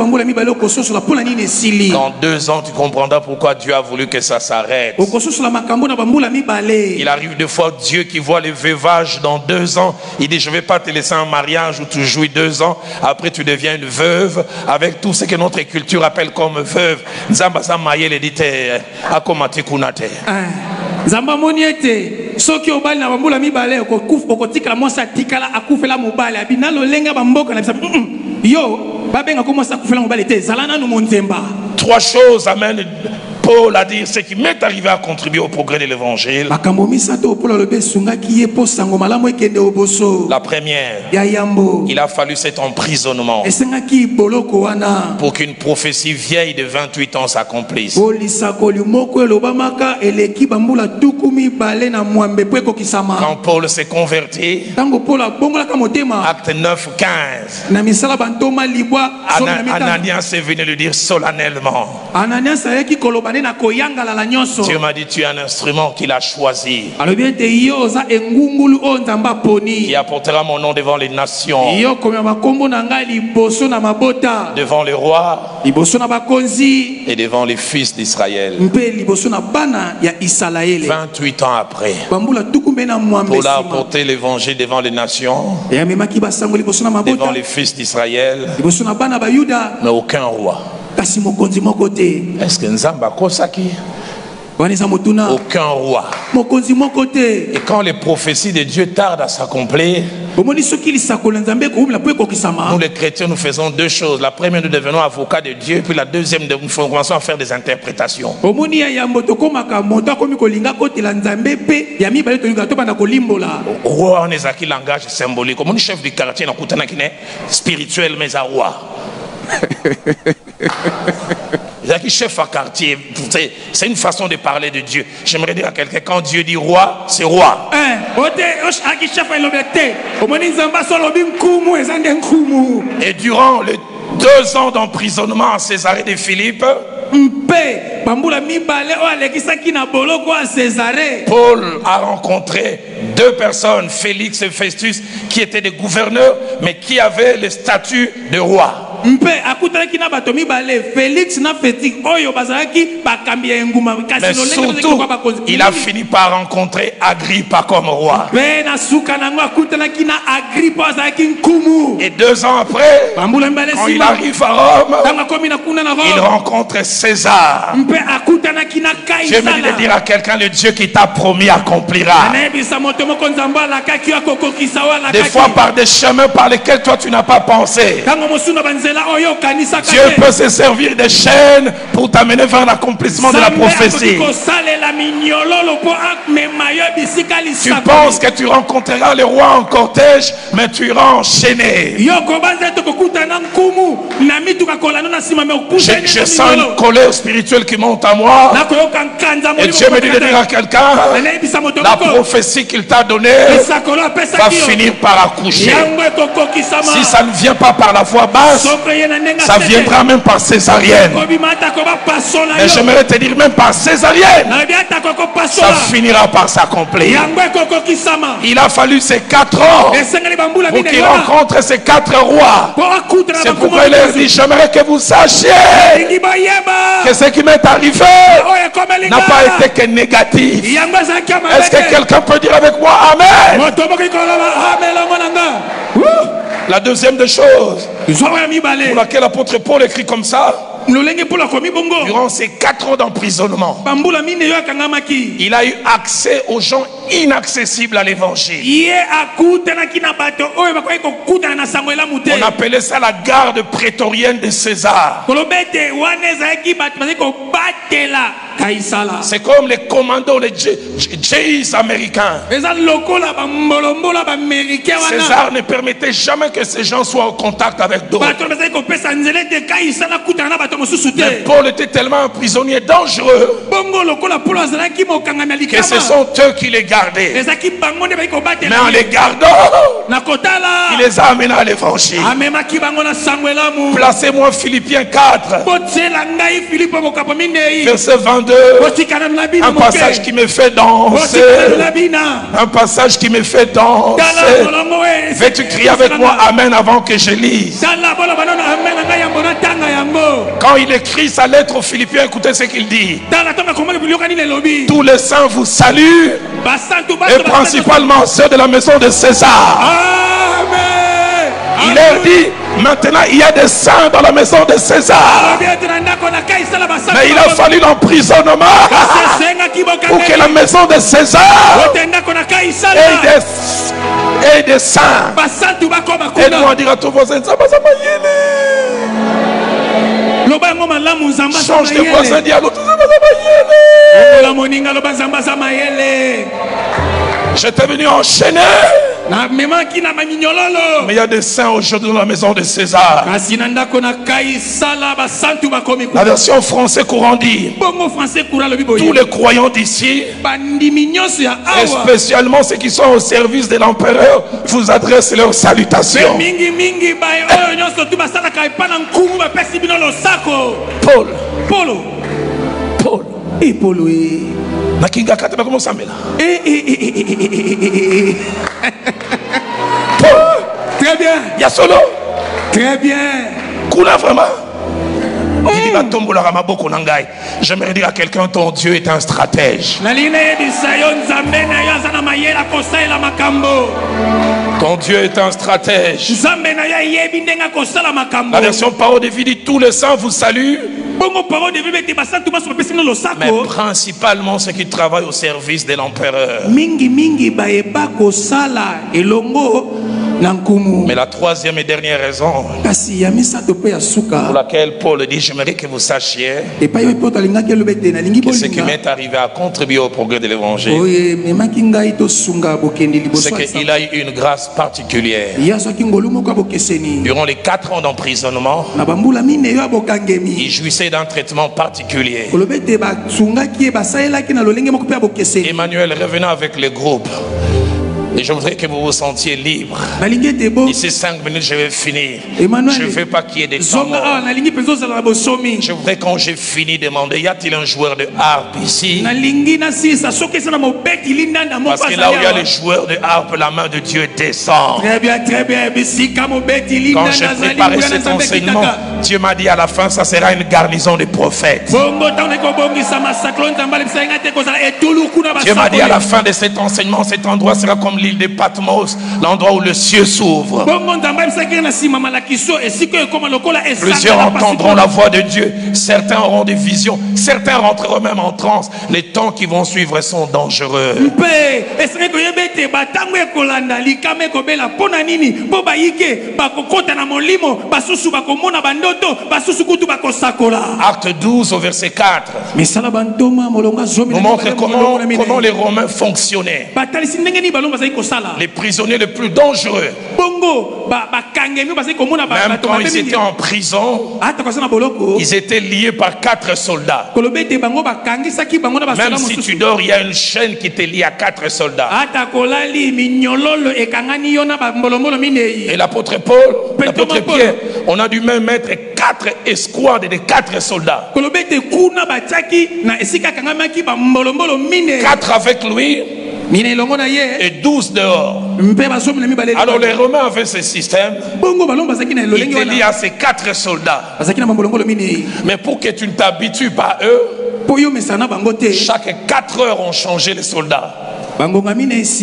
S1: deux ans tu comprendras pourquoi Dieu a voulu que ça s'arrête. Il arrive des fois Dieu qui voit les veuvages dans deux ans. Il dit je ne vais pas te laisser un mariage où tu jouis deux ans. Après tu deviens une veuve avec tout ce que notre culture appelle comme veuve. Nzamba maye le dit akomati kunate.
S2: Zamba moniete soki obali na bambula mibale okotika mwasa tikala akufela mobali abina lolenga bamboka na yo babenga ko mwasa akufela mobali te zalana no monzemba.
S1: Trois choses amènent Paul a dit ce qui m'est arrivé à contribuer au progrès de l'évangile. La première, il a fallu cet emprisonnement pour qu'une prophétie vieille de vingt-huit ans s'accomplisse. Quand Paul s'est converti, acte neuf, quinze, Ananias est venu lui dire solennellement. Dieu m'a dit tu es un instrument qu'il a choisi, qui apportera mon nom devant les nations, devant les rois et devant les fils d'Israël. vingt-huit ans après, Paul a apporté l'évangile devant les nations, devant les fils d'Israël, mais aucun roi. Est-ce que Nzamba Kosaki? Aucun roi. Et quand les prophéties de Dieu tardent à s'accomplir, nous les chrétiens nous faisons deux choses. La première, nous devenons avocats de Dieu, puis la deuxième, nous commençons à faire des interprétations. Roi on est à qui langage symbolique. Comme un chef du quartier, spirituel mais à roi. Chef à quartier, c'est une façon de parler de Dieu. J'aimerais dire à quelqu'un, quand Dieu dit roi, c'est roi. Et durant les deux ans d'emprisonnement à Césarée de Philippe, Paul a rencontré deux personnes, Félix et Festus, qui étaient des gouverneurs, mais qui avaient le statut de roi. Mais surtout, il a fini par rencontrer Agrippa comme roi. Et deux ans après, quand il arrive à Rome, il rencontre César. Dieu me dit de dire à quelqu'un, le Dieu qui t'a promis accomplira. Des fois par des chemins par lesquels toi tu n'as pas pensé. Dieu peut se servir des chaînes pour t'amener vers l'accomplissement de la prophétie. Tu penses que tu rencontreras le roi en cortège, mais tu iras enchaîné. Je, je sens une colère spirituelle qui monte à moi. Et Dieu me dit de dire à quelqu'un, la prophétie qu'il t'a donnée va finir par accoucher. Si ça ne vient pas par la voie basse, Ça viendra même par césarienne. Mais j'aimerais te dire même par césarienne. Ça finira par s'accomplir. Il a fallu ces quatre ans pour qu'il rencontre ces quatre rois. C'est pourquoi il a dit, j'aimerais que vous sachiez que ce qui m'est arrivé n'a pas été que négatif. Est-ce que quelqu'un peut dire avec moi Amen? La deuxième des choses pour laquelle l'apôtre Paul écrit comme ça, durant ces quatre ans d'emprisonnement, il a eu accès aux gens inaccessibles à l'évangile. On appelait ça la garde prétorienne de César. C'est comme les commandos, les J I S américains. César ne permettait jamais que ces gens soient en contact avec d'autres. Mais Paul était tellement un prisonnier dangereux que ce sont eux qui les gardaient. Mais en les gardant, il les a amenés à l'évangile. Placez-moi Philippiens quatre, verset vingt-deux. Un passage qui me fait danser. Un passage qui me fait danser. Vais-tu crier avec moi Amen avant que je lise? Quand il écrit sa lettre aux Philippiens, écoutez ce qu'il dit. Tous les saints vous saluent, et principalement ceux de la maison de César. Amen. Il leur dit, maintenant il y a des saints dans la maison de César. Mais il a fallu l'emprisonnement pour que la maison de César ait des, ait des saints. Et nous on dira à ton voisin, change de voisin, dis à l'autre. J'étais venu enchaîner. Mais il y a des saints aujourd'hui dans la maison de César. La version français courant dit, tous les croyants d'ici, et spécialement ceux qui sont au service de l'empereur, vous adressent leurs salutations. Paul. Paul. Paul. Et Paul, oui. Nakinga kataba comment ça mela. Eh eh eh eh eh. Très bien. Ya solo. Très bien. Kuna vraiment. J'aimerais dire à quelqu'un, ton Dieu est un stratège. Ton Dieu est un stratège. La version parole de vie dit, tous les saints vous saluent. Mais principalement ceux qui travaillent au service de l'empereur. Mais la troisième et dernière raison pour laquelle Paul dit, j'aimerais que vous sachiez que ce qui m'est arrivé a contribué au progrès de l'évangile, c'est qu'il a eu une grâce particulière. Durant les quatre ans d'emprisonnement, il jouissait d'un traitement particulier. Emmanuel, revenant avec le groupe. Et je voudrais que vous vous sentiez libre. D'ici cinq minutes, je vais finir. Je ne veux pas qu'il y ait des temps morts. Je voudrais, quand j'ai fini, demander, y a-t-il un joueur de harpe ici? Parce que là où il y a les joueurs de harpe, la main de Dieu descend. Très bien, très bien. Quand j'ai préparé cet enseignement, Dieu m'a dit à la fin, ça sera une garnison de prophètes. Dieu m'a dit à la fin de cet enseignement, cet endroit sera comme l'île de Patmos, l'endroit où le ciel s'ouvre. Plusieurs entendront la voix de Dieu, certains auront des visions, certains rentreront même en transe. Les temps qui vont suivre sont dangereux. Acte douze au verset quatre nous montre comment, comment les Romains fonctionnaient. les prisonniers les plus dangereux. Même quand ils étaient en prison, ils étaient liés par quatre soldats. Même si tu dors, il y a une chaîne qui te lie à quatre soldats. Et l'apôtre Paul, l'apôtre Pierre, on a dû même mettre quatre escouades de quatre soldats. Quatre avec lui et douze dehors. Alors les Romains avaient ce système. Ils étaient liés à ces quatre soldats. Mais pour que tu ne t'habitues pas à eux, chaque quatre heures on changeait les soldats. Et on ne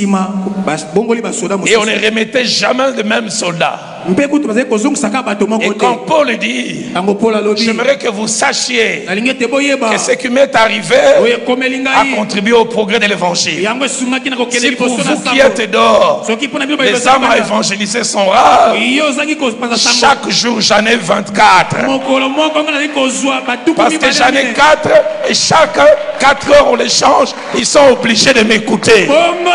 S1: remettait jamais les mêmes soldats. Et quand Paul dit, j'aimerais que vous sachiez que ce qui m'est arrivé a contribué au progrès de l'évangile. Si pour vous qui êtes dehors, les âmes à évangéliser sont rares, chaque jour j'en ai vingt-quatre. Parce que j'en ai quatre et chaque quatre heures on les change, ils sont obligés de m'écouter.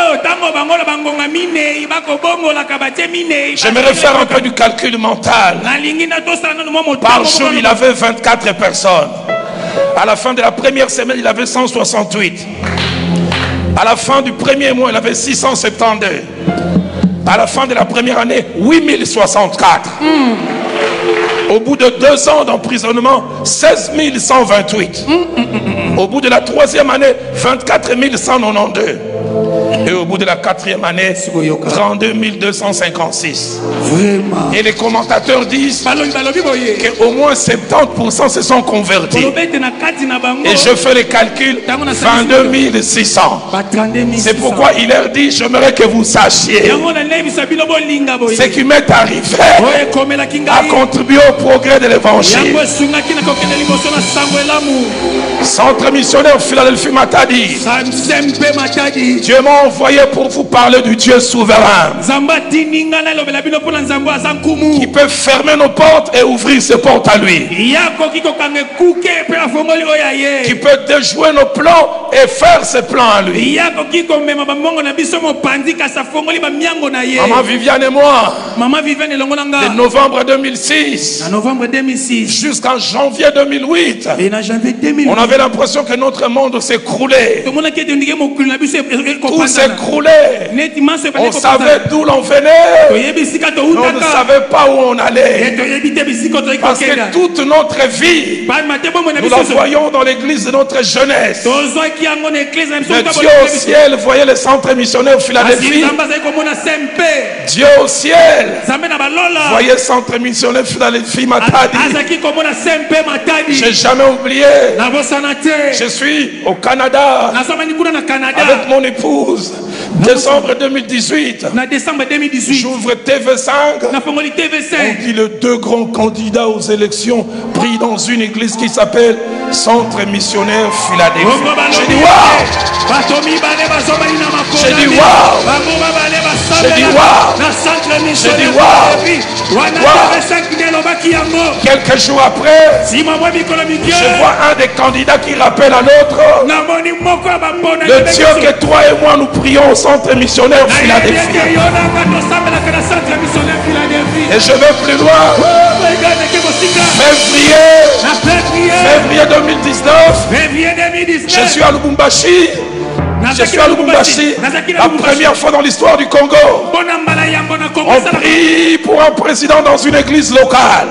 S1: J'aimerais faire un peu du calcul mental. Par jour, il avait vingt-quatre personnes. À la fin de la première semaine, il avait cent soixante-huit. À la fin du premier mois, il avait six cent soixante-douze. À la fin de la première année, huit mille soixante-quatre. Mm. Au bout de deux ans d'emprisonnement, seize mille cent vingt-huit. Mm, mm, mm, mm. Au bout de la troisième année, vingt-quatre mille cent quatre-vingt-douze. Et au bout de la quatrième année, trente-deux mille deux cent cinquante-six. Vraiment. Et les commentateurs disent qu'au moins soixante-dix pour cent se sont convertis. Et je fais les calculs, vingt-deux mille six cents. C'est pourquoi il leur dit, j'aimerais que vous sachiez ce qui m'est arrivé a contribué au progrès de l'évangile. Centre missionnaire Philadelphie Matadi. Dieu m'a envoyé pour vous parler du Dieu souverain qui peut fermer nos portes et ouvrir ses portes à lui, qui peut déjouer nos plans et faire ses plans à lui. Maman Viviane et moi, de novembre deux mille six jusqu'en janvier deux mille huit, on avait l'impression que notre monde s'écroulait. Tout s'écroulait. On savait d'où l'on venait. On ne savait pas où on allait. Parce que toute notre vie, nous la voyons dans l'église de notre jeunesse. Le Dieu au ciel voyait le centre missionnaire Philadelphie. Dieu au ciel voyait le centre missionnaire Philadelphie Matadi. J'ai jamais oublié. Je suis au Canada avec mon épouse. Décembre deux mille dix-huit. J'ouvre T V cinq. On dit les deux grands candidats aux élections pris dans une église qui s'appelle Centre Missionnaire Philadelphie. J'ai dit waouh. J'ai dit waouh. J'ai dit waouh. J'ai dit waouh. Quelques jours après, je vois un des candidats qui rappelle à l'autre. Le Dieu que toi et moi nous prions au centre missionnaire Philadelphie. Et je vais plus loin. Février, février deux mille dix-neuf, je suis à Lubumbashi. Je suis à Lubumbashi, la première fois dans l'histoire du Congo. On prie pour un président dans une église locale.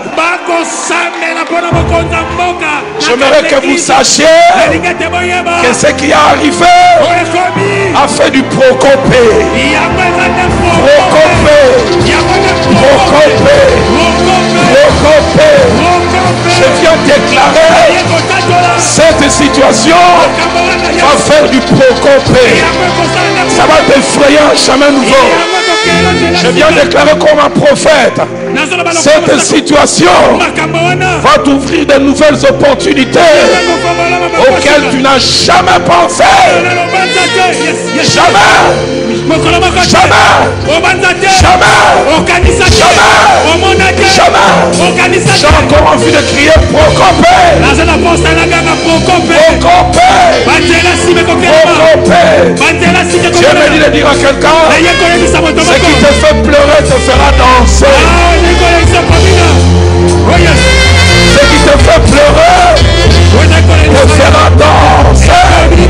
S1: J'aimerais que vous sachiez que ce qui est arrivé a fait du procopé. Procopé. Procopé. Procopé. Je viens déclarer cette situation va faire du procopé. Ça va t'effrayer un chemin nouveau. Je viens déclarer comme un prophète. Cette situation va t'ouvrir de nouvelles opportunités auxquelles tu n'as jamais pensé. Jamais. Jamais. Jamais. Jamais. J'ai encore envie de crier Procopé. Procopé. Procopé. trompé. Dieu me dit de dire à quelqu'un, ce qui te fait pleurer te fera danser. Ce qui te fait pleurer te fera danser.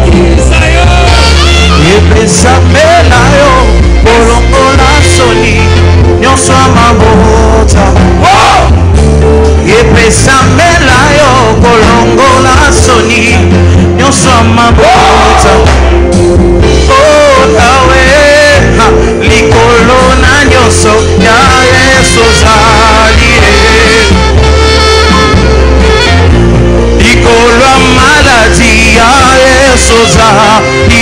S3: Yepesamela yo bolongola soni nyonso mabota. Yepesamela yo bolongola soni nyonso mabota. Oh nawe likolo na nyonso ya Yesu zali. Likolo maladi ya Yesu zali.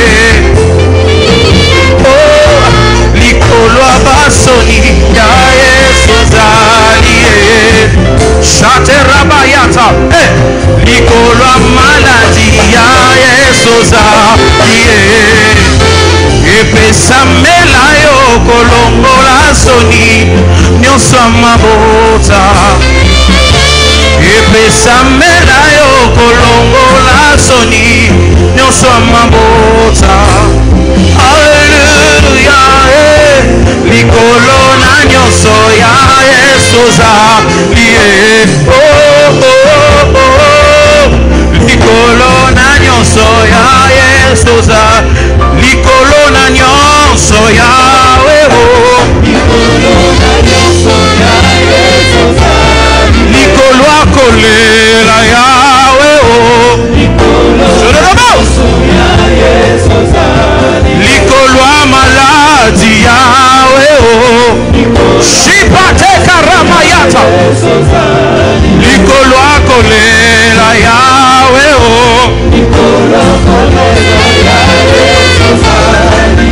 S3: Oh likolo basoni ya Yesu zali. Shate rabayata eh likolo maladi ya Yesu zali. Epesamela yo kolongola soni nyonso mabota. Epesamela yo kolongola soni nyonso mabota. Hallelujah eh likolo na nyonso ya Yesu zali. Oh oh oh likolo na nyonso ya Yesu zali. Likolo na nyonso ya weho. Likolo na nyonso ya Yesu zali. Likolo akolela ya weho. Likolo na nyonso ya Yesu zali. Likolo amaladi ya weho. Shipate karamayata. Likolo akolela ya weho. Likolo akolela ya Yesu zali.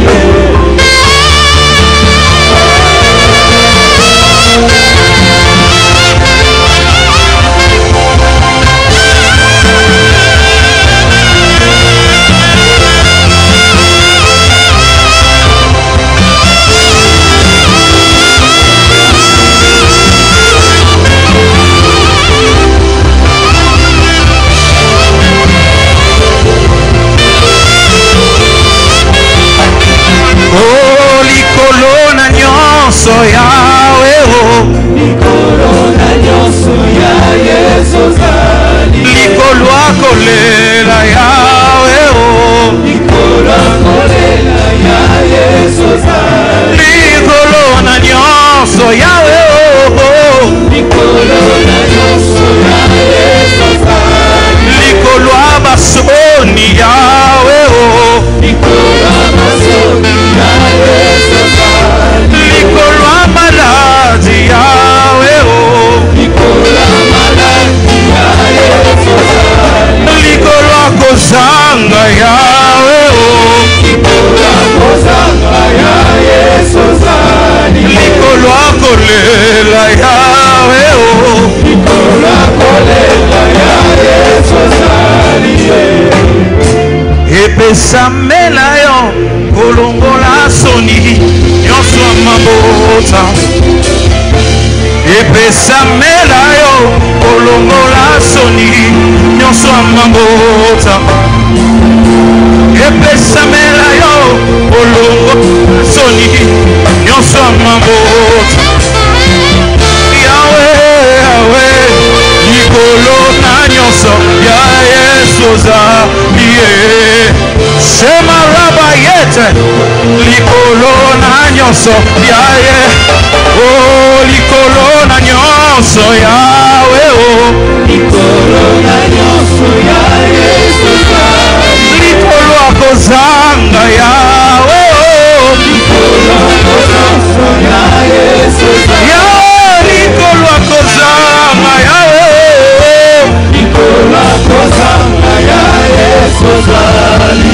S3: So Yahweh, likolo na nyonso ya Yesu zali. Likolo akolela Yahweh, likolo akolela ya Yesu zali. Likolo na nyonso Yahweh, likolo na nyonso ya Yesu zali. Likolo abasoni Yahweh, likolo abasoni ya Yesu zali. Likolo amaladi Yahweh, likolo amaladi ya Yesu zali. Likolo akozanga Yahweh, likolo akozanga ya Yesu zali. Likolo akolela Yahweh, likolo akolela ya Yesu zali. Epesamela yo kolongola soni nyonso mabota. Epesamela yo kolongola soni nyonso mabota. Epesamela yo kolongola soni nyonso mabota. Yahweh, Yahweh, likolo na nyonso ya Yesu zali. Shema rabayete likolo na nyonso ya ye. Oh likolo na nyonso Yahweh, oh likolo na nyonso ya Yesu zali. Likolo akozanga Yahweh, oh likolo akozanga ya Yesu zali. Yahweh likolo akozanga Yahweh, likolo akozanga ya Yesu zali.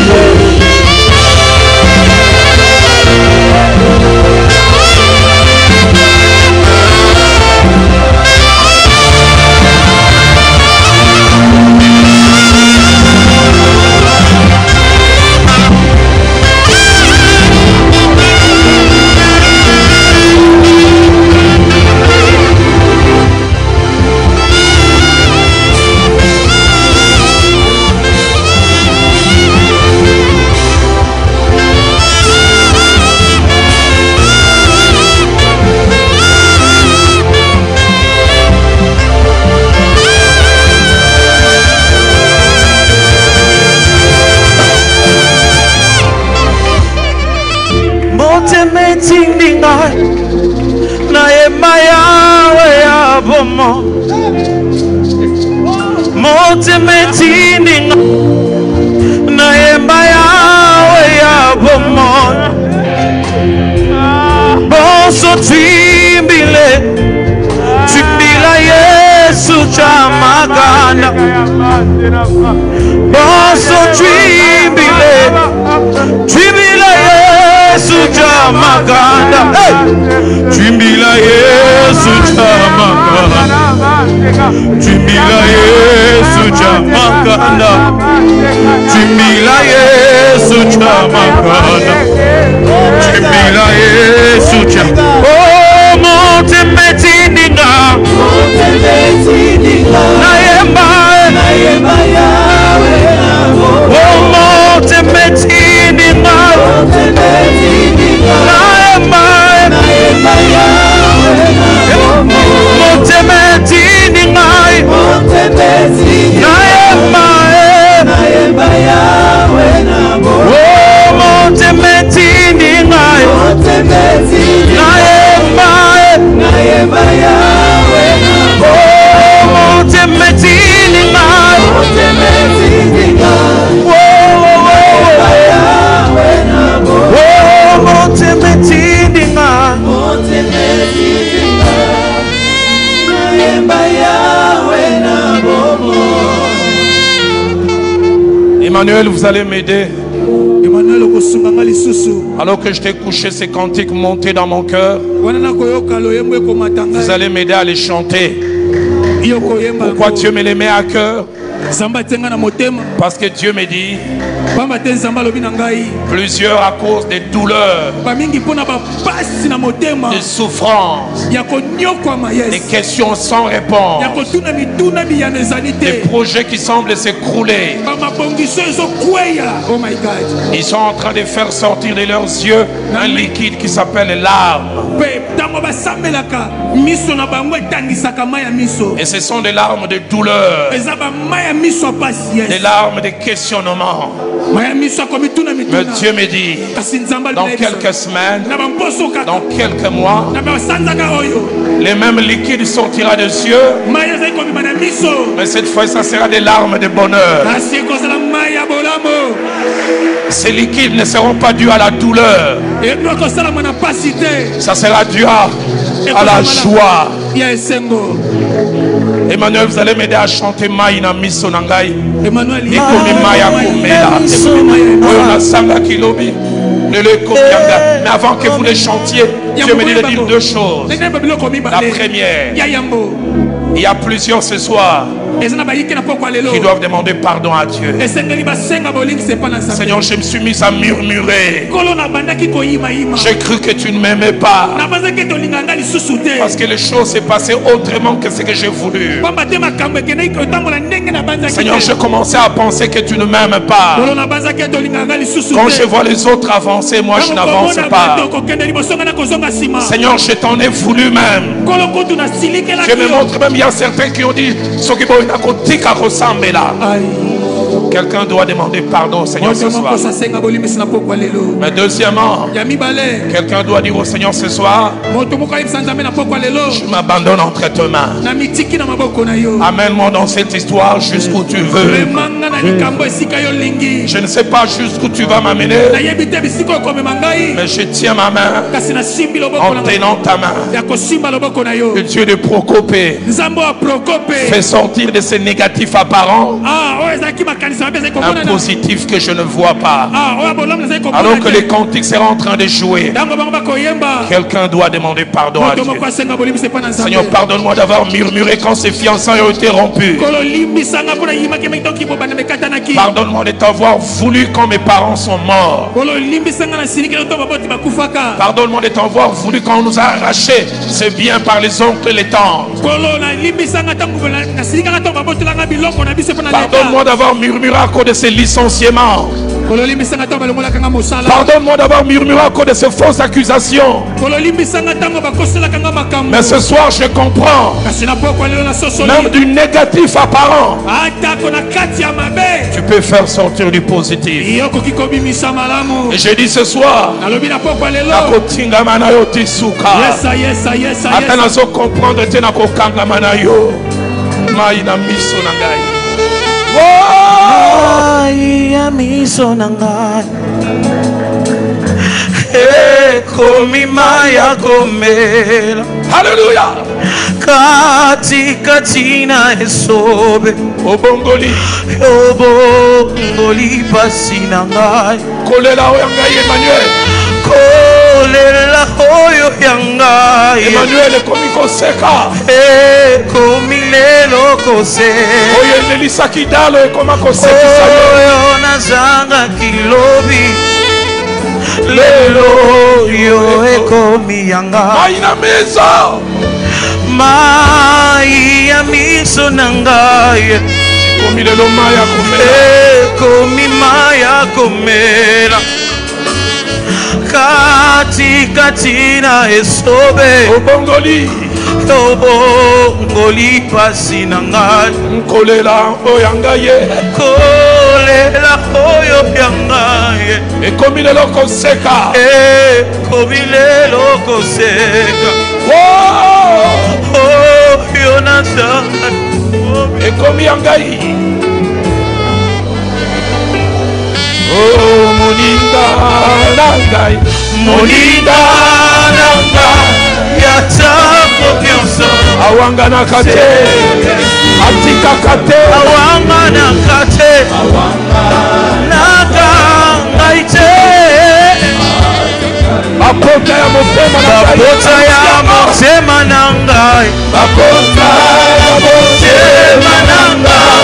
S3: twimbile twimbila Yesu chamagana boso twimbile twimbila Yesu chamagana twimbila Yesu chamagana twimbila Yesu chamagana twimbila Yesu chamagana twimbila Yesu chamagana oh monte metindinga monte metindinga naemba naemba yawe oh monte metindinga monte metindinga naemba naemba yawe monte metindinga monte metindinga naemba naemba yawe oh monte metindinga monte metindinga naemba naemba yawe oh monte metindinga monte metindinga oh yawe oh monte metindinga monte metindinga naemba yawe na bobo.
S1: Emmanuel, vous allez m'aider. Alors que je t'ai couché ces cantiques montés dans mon cœur, vous allez m'aider à les chanter. Pourquoi Dieu me les met à cœur? Parce que Dieu me dit plusieurs à cause des douleurs, des souffrances, des questions sans réponse, des projets qui semblent s'écrouler. Ils sont en train de faire sortir de leurs yeux un liquide qui s'appelle larmes. Et ce sont des larmes de douleur, des larmes de questionnement. Mais Dieu me dit, dans quelques semaines, dans quelques mois, les mêmes liquides sortira des yeux. Mais cette fois, ça sera des larmes de bonheur. Ces liquides ne seront pas dus à la douleur. Ça sera dû à, à la joie. Emmanuel, vous allez m'aider à chanter Maïna Miso Nangai. Emmanuel, mais avant que vous les chantiez, Dieu me dit de dire deux choses. La première, il y a plusieurs ce soir qui doivent demander pardon à Dieu. Seigneur, je me suis mis à murmurer. J'ai cru que tu ne m'aimais pas, parce que les choses s'est passées autrement que ce que j'ai voulu. Seigneur, je commençais à penser que tu ne m'aimes pas. Quand je vois les autres avancer, moi je n'avance pas. Seigneur, je t'en ai voulu même. Je me montre même, il y a certains qui ont dit ce qui ressemble là. Quelqu'un doit demander pardon au Seigneur ce soir. Mais deuxièmement, quelqu'un doit dire au Seigneur ce soir, je m'abandonne entre tes mains. Amène-moi dans cette histoire jusqu'où tu veux. Je ne sais pas jusqu'où tu vas m'amener, mais je tiens ma main en tenant ta main. Le Dieu de Procopé fait sortir de ces négatifs apparents un positif que je ne vois pas. Alors que les cantiques seront en train de jouer, quelqu'un doit demander pardon à Dieu. Seigneur, pardonne-moi d'avoir murmuré quand ces fiançailles ont été rompues. Pardonne-moi de t'avoir voulu quand mes parents sont morts. Pardonne-moi de t'avoir voulu quand on nous a arraché ce bien par les oncles et les tantes. Pardonne-moi d'avoir murmuré à cause de ces licenciements. Pardonne-moi d'avoir murmuré à cause de ces fausses accusations. Mais ce soir je comprends, même du négatif apparent, tu peux faire sortir du positif. Et je dis ce soir, comprendre
S3: Maïna miso nangai ekomi maya komela.
S1: Alléluia.
S3: Kati katina esobe
S1: obongoli
S3: obongoli pasina ngai
S1: kolela oyo ngai Emmanuel
S3: kolela oyo yangai
S1: Emmanuel ekomi koseka
S3: ekomi lelo koseka
S1: oyo elelisaki dalo ekoma kosekisa
S3: oyo nazanga kilobi lelo yo ekomi yangai
S1: mai na miso
S3: mai ya miso na ngai
S1: ekomi lelo mai ya komela
S3: ekomi mai ya komela kati kati na esobe
S1: obongoli
S3: obongoli pasi na ngai
S1: kolela oyo ngai
S3: kolela oyo ngai
S1: ekomi lelo koseka
S3: ekomi lelo koseka oyo nazanga
S1: ekomi ngai oh moninga na ngai
S3: moninga na ngai yata nyonso
S1: awanganaka te atikaka te
S3: awanganaka te ngai te
S1: bapota ya motema na ngai
S3: bapota ya motema na ngai
S1: bapota ya motema na ngai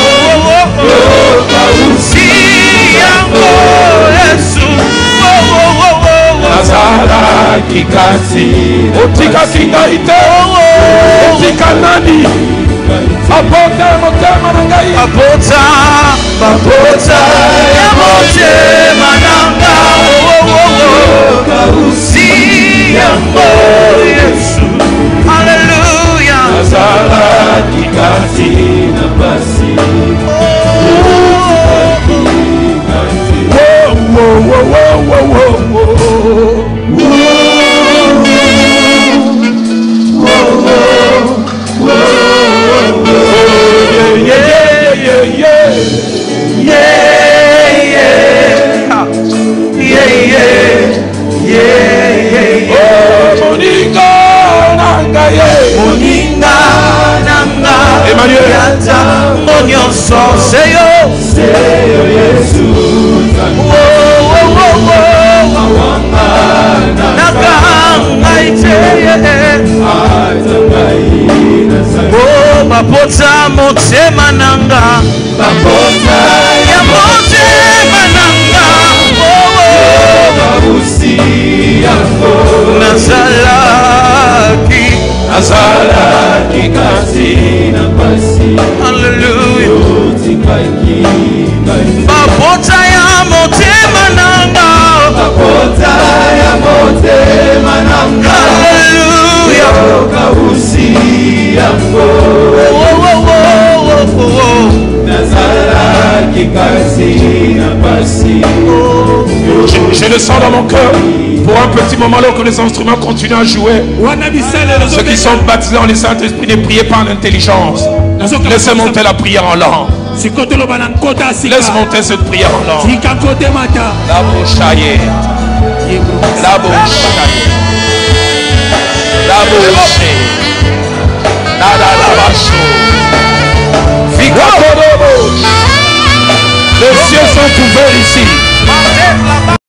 S3: si yango Yesu
S1: nazalaki kasi otikaki ngai te otika nani bapota ya motema na ngai
S3: bapota bapota ya motema na ngai si yango Yesu haleluya
S1: nazalaki kasi na basi whoa whoa whoa whoa whoa
S3: Emmanuel nyonso seyo seyo Yesu bapota motema nanga bapota ya motema nanga nazalaki
S1: nazalaki kasi na basi
S3: haleluya bapota ya motema nanga bapota ya motema nanga haleluya kausi yango nazalaki kasi na basi.
S1: Je le sens dans mon cœur. Pour un petit moment là que les instruments continuent à jouer, ceux qui sont baptisés en le Saint-Esprit, ne priez pas en intelligence. Laissez monter la prière en langue. Laisse monter cette prière en langue. La bouchaille. La bouchaille. La bouchaille. La la la bachou. Les cieux sont ouverts ici.